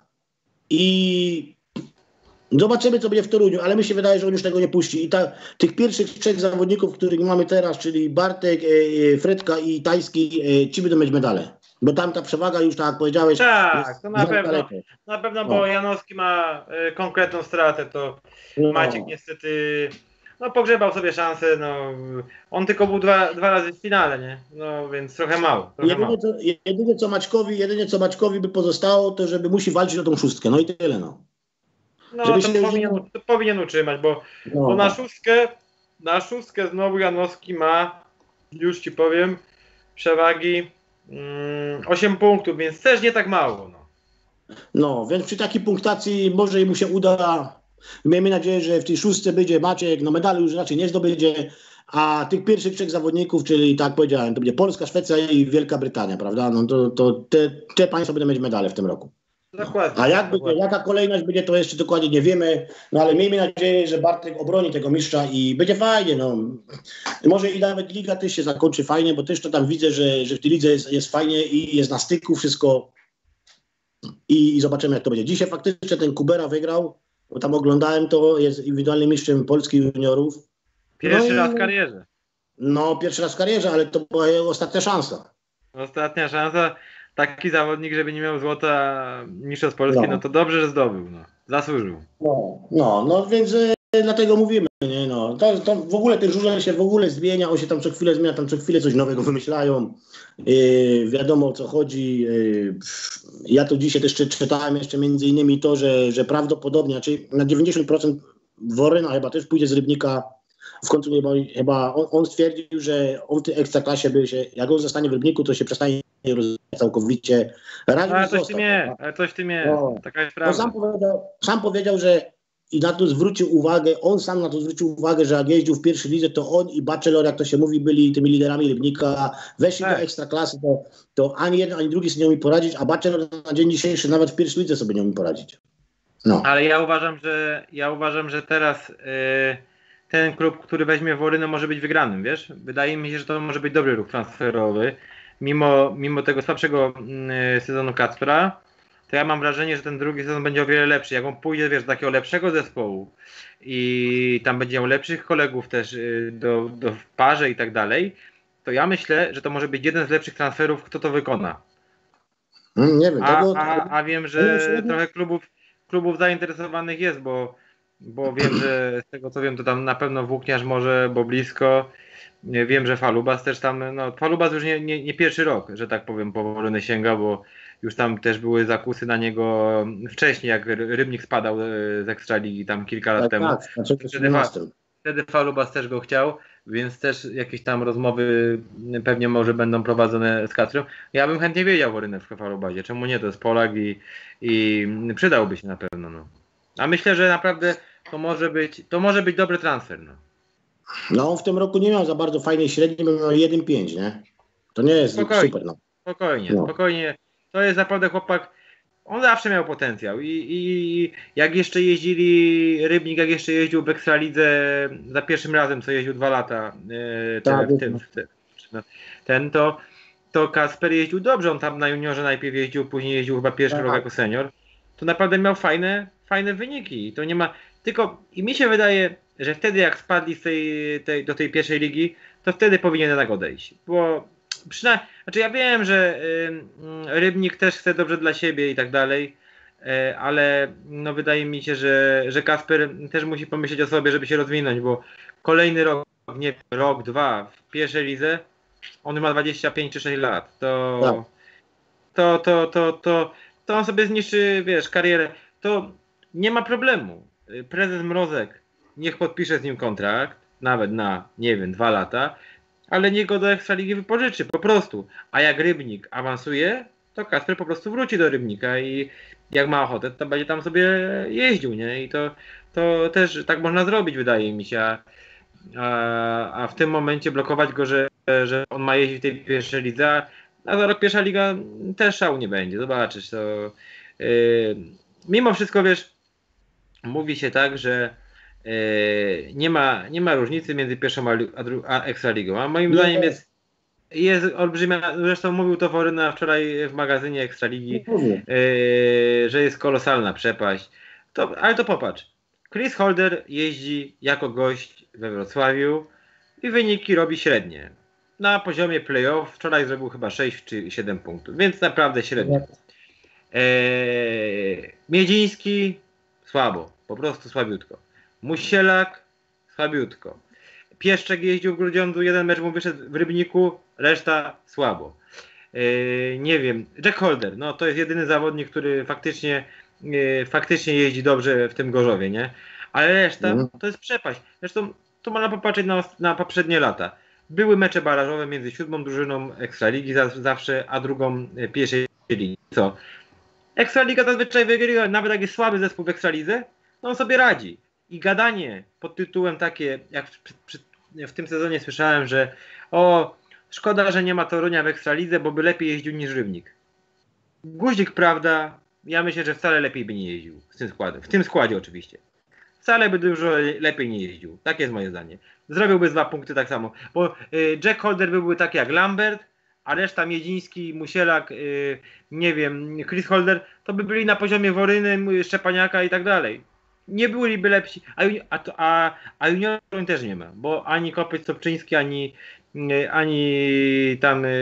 I zobaczymy, co będzie w Toruniu, ale mi się wydaje, że on już tego nie puści. I tych pierwszych 3 zawodników, których mamy teraz, czyli Bartek, Fredka i Tajski, ci będą mieć medale. Bo tam ta przewaga już, tak jak powiedziałeś... Tak, to na pewno, bo Janowski ma konkretną stratę, to Maciek niestety pogrzebał sobie szansę, on tylko był dwa razy w finale, nie? No więc trochę mało. Jedyne co Maćkowi by pozostało, to żeby musi walczyć o tą 6, no i tyle, no. No to powinien utrzymać, bo na szóstkę znowu Janowski ma, już ci powiem, przewagi 8 punktów, więc też nie tak mało. No, więc przy takiej punktacji może mu się uda. Miejmy nadzieję, że w tej 6 będzie Maciek, no medalu już raczej nie zdobędzie, a tych pierwszych 3 zawodników, czyli tak powiedziałem, to będzie Polska, Szwecja i Wielka Brytania, prawda? No to te państwa będą mieć medale w tym roku. Dokładnie. A jaka kolejność będzie, to jeszcze dokładnie nie wiemy, no ale miejmy nadzieję, że Bartek obroni tego mistrza i będzie fajnie, no. Może i nawet liga też się zakończy fajnie, bo też to tam widzę, że w tej lidze jest fajnie i jest na styku wszystko i zobaczymy, jak to będzie. Dzisiaj faktycznie ten Kubera wygrał, bo tam oglądałem to, jest indywidualnym mistrzem Polski juniorów. Pierwszy raz w karierze. No, pierwszy raz w karierze, ale to była jego ostatnia szansa. Ostatnia szansa. Taki zawodnik, żeby nie miał złota mistrzostw Polski, no to dobrze, że zdobył, zasłużył. No więc dlatego mówimy, nie, no. To w ogóle ten żużel się w ogóle zmienia, on się tam co chwilę zmienia, tam co chwilę coś nowego wymyślają, wiadomo o co chodzi. Ja to dzisiaj też czytałem jeszcze między innymi to, że prawdopodobnie, znaczy na 90% Woryna chyba też pójdzie z Rybnika. W końcu chyba on stwierdził, że on w tej ekstraklasie jak on zostanie w Rybniku, to się przestanie rozwijać całkowicie. Ale coś w tym jest. Taka jest prawda. Sam powiedział, że i na to zwrócił uwagę, on sam na to zwrócił uwagę, że jak jeździł w pierwszej lidze, to on i Bachelor, jak to się mówi, byli tymi liderami Rybnika. Weszli do ekstraklasy, to ani jeden, ani drugi sobie nie umie poradzić, a Bachelor na dzień dzisiejszy nawet w pierwszej lidze sobie nie umie poradzić. No. Ale ja uważam, że teraz ten klub, który weźmie Worynę, może być wygranym, wiesz? Wydaje mi się, że to może być dobry ruch transferowy. Mimo tego słabszego sezonu Kacpra, to ja mam wrażenie, że ten drugi sezon będzie o wiele lepszy. Jak on pójdzie, wiesz, do takiego lepszego zespołu i tam będzie miał lepszych kolegów też w parze i tak dalej, to ja myślę, że to może być jeden z lepszych transferów, kto to wykona. Nie wiem. A wiem, że trochę klubów zainteresowanych jest, bo wiem, że z tego co wiem, to tam na pewno Włókniarz może, bo blisko. Wiem, że Falubas też tam, Falubas już nie pierwszy rok, że tak powiem, po Woryny sięga, bo już tam też były zakusy na niego wcześniej, jak Rybnik spadał z Ekstraligi tam kilka lat temu. Wtedy Falubas też go chciał, więc też jakieś tam rozmowy pewnie może będą prowadzone z Kacprem. Ja bym chętnie wiedział Worynę w Falubazie, czemu nie, to jest Polak i przydałby się na pewno. A myślę, że naprawdę to może być dobry transfer. No on w tym roku nie miał za bardzo fajnej średniej, bo miał 1,5, nie? To nie jest super. Spokojnie. To jest naprawdę chłopak, on zawsze miał potencjał i jak jeszcze jeździli, Rybnik jak jeszcze jeździł w Ekstralidze za pierwszym razem, co jeździł 2 lata, to Kacper jeździł dobrze, on tam na juniorze najpierw jeździł, później jeździł chyba pierwszy rok jako senior, to naprawdę miał fajne wyniki, to nie ma, tylko i mi się wydaje, że wtedy jak spadli do tej pierwszej ligi, to wtedy powinien jednak odejść, bo przynajmniej, znaczy ja wiem, że Rybnik też chce dobrze dla siebie i tak dalej, ale wydaje mi się, że Kacper też musi pomyśleć o sobie, żeby się rozwinąć, bo kolejny rok, nie rok, 2 w pierwszej lidze, on ma 25 czy 6 lat, to on sobie zniszczy, wiesz, karierę, to nie ma problemu. Prezes Mrozek niech podpisze z nim kontrakt, nawet na, nie wiem, 2 lata, ale niech go do Ekstraligi wypożyczy, po prostu. A jak Rybnik awansuje, to Kacper po prostu wróci do Rybnika i jak ma ochotę, to będzie tam sobie jeździł, nie? I to też tak można zrobić, wydaje mi się. A w tym momencie blokować go, że on ma jeździć w tej pierwszej lidze, A za rok pierwsza liga też szału nie będzie, zobaczysz to. Mimo wszystko, wiesz, mówi się tak, że nie ma różnicy między pierwszą a Ekstraligą, a moim zdaniem jest olbrzymia, zresztą mówił to Foryna wczoraj w magazynie Ekstraligi, że jest kolosalna przepaść. Ale to popatrz, Chris Holder jeździ jako gość we Wrocławiu i wyniki robi średnie. Na poziomie play-off wczoraj zrobił chyba 6 czy 7 punktów, więc naprawdę średnio. Miedziński słabo, po prostu słabiutko. Musielak słabiutko. Pieszczek jeździł w Grudziądzu, jeden mecz mu wyszedł w Rybniku, reszta słabo. Nie wiem, Jack Holder, no to jest jedyny zawodnik, który faktycznie jeździ dobrze w tym Gorzowie, nie? Ale reszta to jest przepaść. Zresztą to można popatrzeć na poprzednie lata. Były mecze barażowe między 7. drużyną Ekstraligi zawsze, a drugą pierwszej ligi. Co? Ekstraliga zazwyczaj wygrywa, nawet jak jest słaby zespół w Ekstralidze, no on sobie radzi. I gadanie pod tytułem takie, jak w tym sezonie słyszałem, że szkoda, że nie ma Torunia w Ekstralidze, bo by lepiej jeździł niż Rybnik. Guzik, prawda, ja myślę, że wcale lepiej by nie jeździł z tym składem. W tym składzie oczywiście. Wcale by dużo lepiej nie jeździł. Tak jest moje zdanie. Zrobiłby 2 punkty tak samo. Bo Jack Holder byłby tak jak Lambert, a reszta Miedziński, Musielak, nie wiem, Chris Holder, to by byli na poziomie Woryny, Szczepaniaka i tak dalej. Nie byliby lepsi. A juniorów też nie ma, bo ani Kopyć Sobczyński, ani tam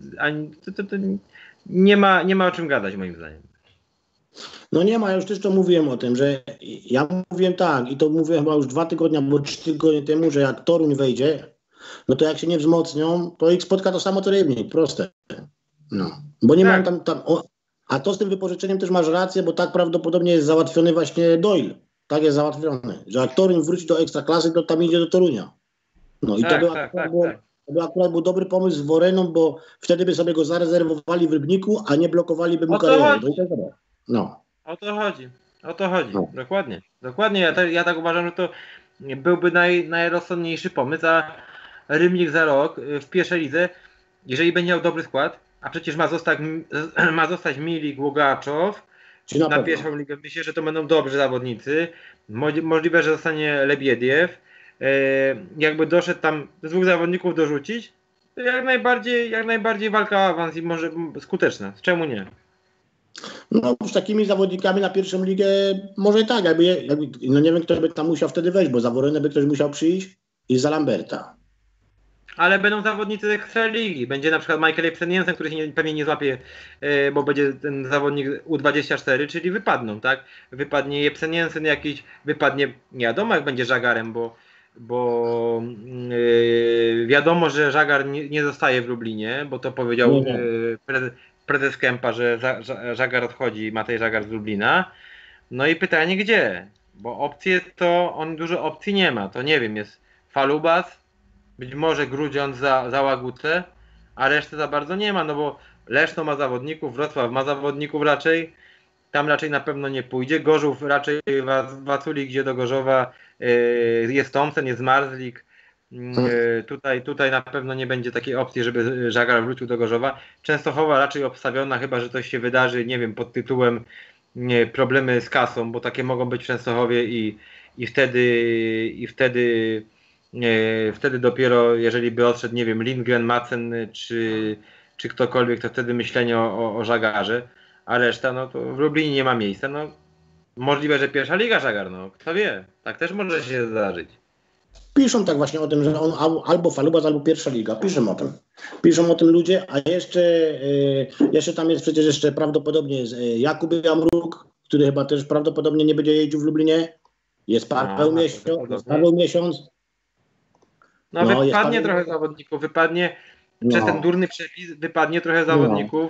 nie ma o czym gadać moim zdaniem. No nie ma, ja już też to mówiłem o tym, że ja mówiłem tak i to mówiłem chyba już 2 tygodnie albo 3 tygodnie temu, że jak Toruń wejdzie, no to jak się nie wzmocnią, to ich spotka to samo co Rybnik, proste. No, bo nie mają tam a to z tym wypożyczeniem też masz rację, bo tak prawdopodobnie jest załatwiony właśnie Doyle. Tak jest załatwiony, że jak Toruń wróci do Ekstraklasy, to tam idzie do Torunia. No i to akurat był dobry pomysł z Woreną, bo wtedy by sobie go zarezerwowali w Rybniku, a nie blokowaliby mu kariery. No. O to chodzi. No. Dokładnie. Ja tak uważam, że to byłby najrozsądniejszy pomysł, a Rybnik za rok w pierwszej lidze, jeżeli będzie miał dobry skład, a przecież ma zostać Milik, Łogaczow na pierwszą ligę. Myślę, że to będą dobrzy zawodnicy. Możliwe, że zostanie Lebiediew. Jakby doszedł tam 2 zawodników dorzucić, to jak najbardziej walka o awans i może skuteczna. Czemu nie? No z takimi zawodnikami na pierwszą ligę może tak, no nie wiem, kto by tam musiał wtedy wejść, bo za Worenę by ktoś musiał przyjść i za Lamberta. Ale będą zawodnicy Ekstraligi. Będzie na przykład Michael Jepsen-Jensen, który się pewnie nie złapie, bo będzie ten zawodnik U24, czyli wypadną, tak? Wypadnie Jepsen-Jensen jakiś, wypadnie, nie wiadomo jak będzie Żagarem, bo wiadomo, że Żagar nie zostaje w Lublinie, bo to powiedział prezes Kępa, że Żagar odchodzi, Matej Żagar z Lublina. No i pytanie gdzie? Bo opcje to on dużo opcji nie ma. To nie wiem, jest Falubas, być może Grudziądz za Łagutę, a reszty za bardzo nie ma, no bo Leszno ma zawodników, Wrocław ma zawodników raczej, tam raczej na pewno nie pójdzie. Gorzów raczej Waculi, gdzie do Gorzowa jest Thompson, jest Marzlik. Tutaj na pewno nie będzie takiej opcji, żeby Żagar wrócił do Gorzowa. Częstochowa raczej obstawiona, chyba że coś się wydarzy, nie wiem, pod tytułem problemy z kasą, bo takie mogą być w Częstochowie i wtedy dopiero, jeżeli by odszedł, nie wiem, Lindgren, Madsen czy ktokolwiek, to wtedy myślenie o Żagarze, a reszta, no to w Lublinie nie ma miejsca, no możliwe, że pierwsza liga Żagar, no kto wie, tak też może się zdarzyć. Piszą tak właśnie o tym, że on albo Falubas, albo pierwsza liga. Piszą o tym ludzie, a jeszcze tam jest przecież jeszcze prawdopodobnie Jakub Jamruk, który chyba też prawdopodobnie nie będzie jeździł w Lublinie. Jest Paweł Miesiąc. No wypadnie trochę zawodników, przez ten durny przepis wypadnie trochę zawodników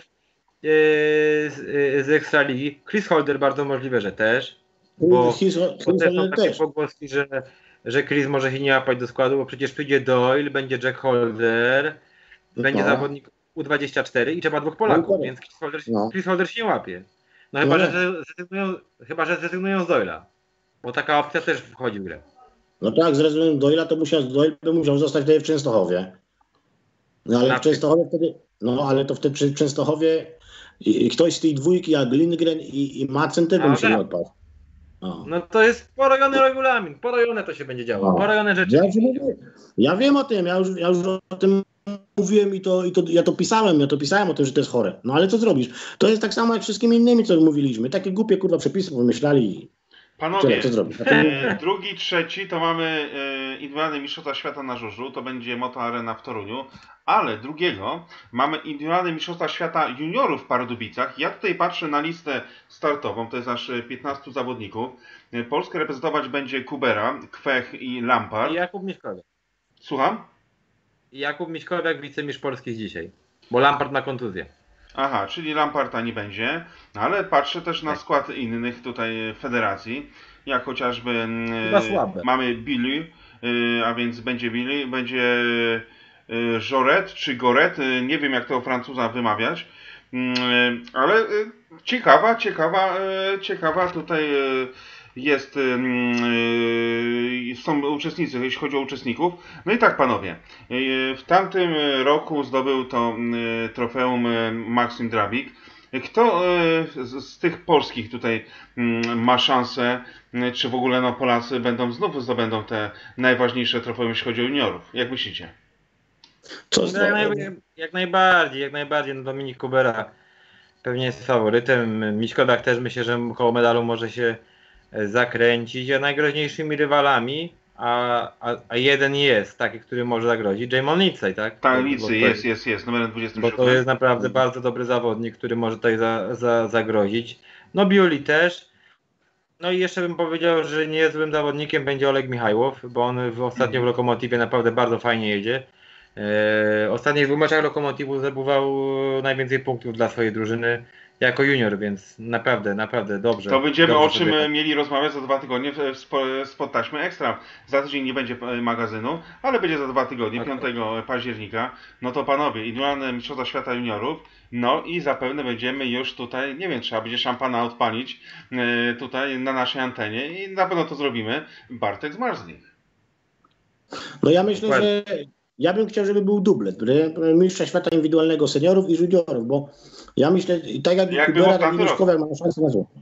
z Ekstraligi. Chris Holder bardzo możliwe, że też. Bo też są takie pogłoski, że Chris może się nie łapać do składu, bo przecież przyjdzie Doyle, będzie Jack Holder, będzie zawodnik U24 i trzeba 2 Polaków, więc Chris Holder się nie łapie. No chyba, że zrezygnują z Doyla, bo taka opcja też wchodzi w grę. No tak, zrezygnują z Doyla, to Doyle by musiał zostać tutaj w Częstochowie. No ale w Częstochowie wtedy, ale to wtedy w Częstochowie ktoś z tej dwójki jak Lindgren i Madsen też by musieli odpaść. No to jest porojony regulamin, porojone to się będzie działo, porojone rzeczy. Ja wiem o tym, ja już o tym mówiłem ja to pisałem o tym, że to jest chore. No ale co zrobisz? To jest tak samo jak wszystkimi innymi, co mówiliśmy. Takie głupie kurwa przepisy wymyślali. Panowie, drugi, trzeci to mamy indywidualne mistrzostwa świata na żużlu, to będzie Moto Arena w Toruniu, ale drugiego mamy indywidualne mistrzostwa świata juniorów w Pardubicach. Ja tutaj patrzę na listę startową, to jest aż 15 zawodników. Polskę reprezentować będzie Kubera, Kwech i Lampard. I Jakub Miśkowiak. Słucham? I Jakub Miśkowiak, wicemistrz Polski z dzisiaj, bo Lampard ma kontuzję. Aha, czyli Lamparta nie będzie, ale patrzę też na skład innych tutaj federacji, jak chociażby mamy Billy, a więc będzie Billy, będzie Joret czy Goret, nie wiem jak to Francuza wymawiać, ale ciekawa tutaj jest, są uczestnicy, jeśli chodzi o uczestników. No i tak panowie, w tamtym roku zdobył to trofeum Maksim Drabik. Kto z tych polskich tutaj ma szansę, czy w ogóle Polacy zdobędą te najważniejsze trofeum, jeśli chodzi o juniorów? Jak myślicie? Jak najbardziej. No Dominik Kubera pewnie jest faworytem. Miśkowiak też myślę, że koło medalu może się zakręcić, a najgroźniejszymi rywalami, a jeden jest taki, który może zagrozić, Jamon Lindsay, tak? Tak, Lindsay jest, numerem 27. Bo to jest naprawdę bardzo dobry zawodnik, który może tutaj zagrozić. No Biuli też. No i jeszcze bym powiedział, że niezłym zawodnikiem będzie Oleg Michajłow, bo on ostatnio w Lokomotywie naprawdę bardzo fajnie jedzie. W ostatnich 2 meczach Lokomotywu zdobywał najwięcej punktów dla swojej drużyny jako junior, więc naprawdę dobrze. To będziemy o czym mieli rozmawiać za 2 tygodnie w Podtaśmy Ekstra. Za tydzień nie będzie magazynu, ale będzie za 2 tygodnie, 5 października. No to panowie, indywidualne mistrzostwa świata juniorów, no i zapewne będziemy już tutaj, nie wiem, trzeba będzie szampana odpalić tutaj na naszej antenie i na pewno to zrobimy. Bartek Zmarzlik. No ja myślę, że ja bym chciał, żeby był dublet mistrza świata indywidualnego seniorów i juniorów, bo ja myślę, tak jak Kubera, tak i Miśkowiak mają szansę na złoto.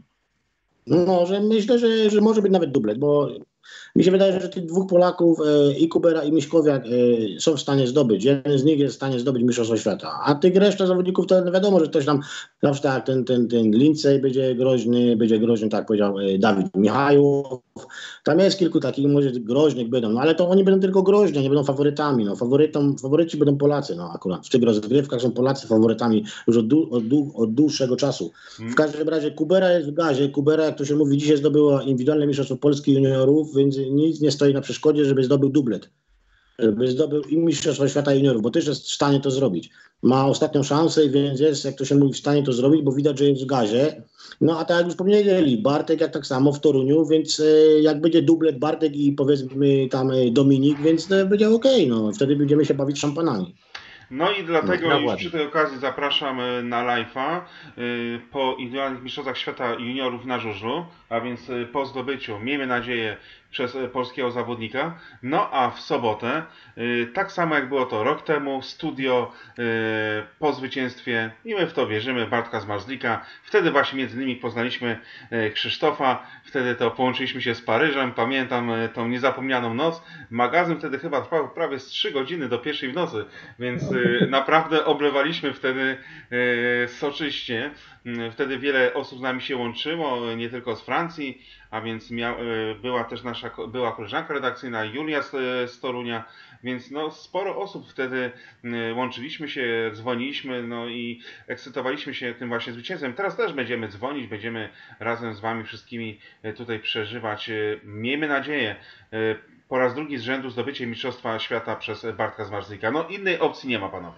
No, że myślę, że może być nawet dublet, bo mi się wydaje, że tych 2 Polaków, i Kubera, i Miśkowiak, są w stanie zdobyć. Jeden z nich jest w stanie zdobyć mistrzostwo świata. A tych reszta zawodników to wiadomo, że ktoś tam, zawsze tak, ten Lindsay będzie groźny, tak jak powiedział Dawid Michajłow. Tam jest kilku takich, może groźnych będą, no ale to oni będą tylko groźni, nie będą faworytami. No, faworyci będą Polacy, no akurat. W tych rozgrywkach są Polacy faworytami już od dłuższego czasu. W każdym razie Kubera jest w gazie. Kubera, jak to się mówi, dzisiaj zdobyła indywidualne mistrzostwo Polski juniorów, więc nic nie stoi na przeszkodzie, żeby zdobył dublet. Żeby zdobył i mistrzostwo świata juniorów, bo też jest w stanie to zrobić. Ma ostatnią szansę, więc jest, jak to się mówi, w stanie to zrobić, bo widać, że jest w gazie. No a tak jak już powiedzieli, Bartek jak tak samo w Toruniu, więc jak będzie dublet Bartek i powiedzmy tam Dominik, więc to będzie okej, no wtedy będziemy się bawić szampanami. No i dlatego już przy tej okazji zapraszam na live'a po indywidualnych mistrzostwach świata juniorów na żużlu, a więc po zdobyciu, miejmy nadzieję, przez polskiego zawodnika. No a w sobotę, tak samo jak było to rok temu, studio po zwycięstwie, i my w to wierzymy, Bartka Zmarzlika. Wtedy właśnie między innymi poznaliśmy Krzysztofa, wtedy to połączyliśmy się z Paryżem, pamiętam tą niezapomnianą noc. Magazyn wtedy chyba trwał prawie z 3 godziny do 1 w nocy, więc naprawdę oblewaliśmy wtedy soczyście. Wtedy wiele osób z nami się łączyło, nie tylko z Francji, a więc była też nasza była koleżanka redakcyjna Julia z Torunia, więc no sporo osób wtedy łączyliśmy się, dzwoniliśmy, no i ekscytowaliśmy się tym właśnie zwycięstwem. Teraz też będziemy dzwonić, będziemy razem z wami wszystkimi tutaj przeżywać, miejmy nadzieję, po raz drugi z rzędu zdobycie mistrzostwa świata przez Bartka Zmarzlika. No innej opcji nie ma, panowie.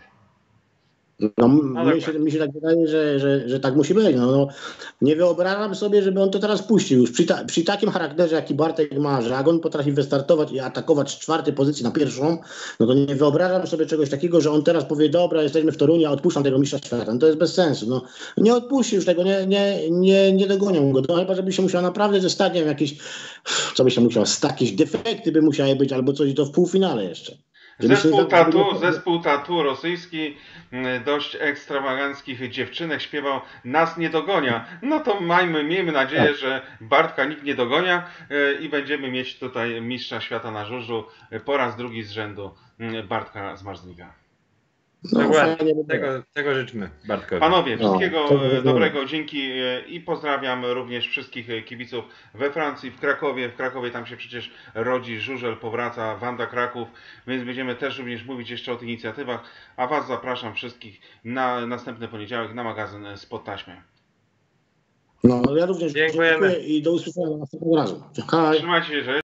No, mi się tak wydaje, że tak musi być. No, nie wyobrażam sobie, żeby on to teraz puścił. Już przy takim charakterze, jaki Bartek ma, że jak on potrafi wystartować i atakować z 4. pozycji na 1., no to nie wyobrażam sobie czegoś takiego, że on teraz powie, dobra, jesteśmy w Toruniu, a odpuszczam tego mistrza świata. No to jest bez sensu. No, nie odpuści już tego, nie dogonią go. No, chyba, żeby się musiał naprawdę ze stadiem jakieś, co by się musiał, jakieś defekty by musiały być, albo coś, to w półfinale jeszcze. Zespół tatu rosyjski, dość ekstrawaganckich dziewczynek śpiewał Nas nie dogonia. No to miejmy nadzieję, że Bartka nikt nie dogonia i będziemy mieć tutaj mistrza świata na żużlu po raz drugi z rzędu, Bartka z Marzliga. No, tego życzmy Bartkowi. Panowie, wszystkiego dobrego, dzięki i pozdrawiam również wszystkich kibiców we Francji, w Krakowie. W Krakowie tam się przecież rodzi żużel, powraca Wanda Kraków, więc będziemy też również mówić jeszcze o tych inicjatywach, a Was zapraszam wszystkich na następny poniedziałek na magazyn Spod Taśmy. No, ja również dziękuję i do usłyszenia następnego razu. Trzymajcie się, że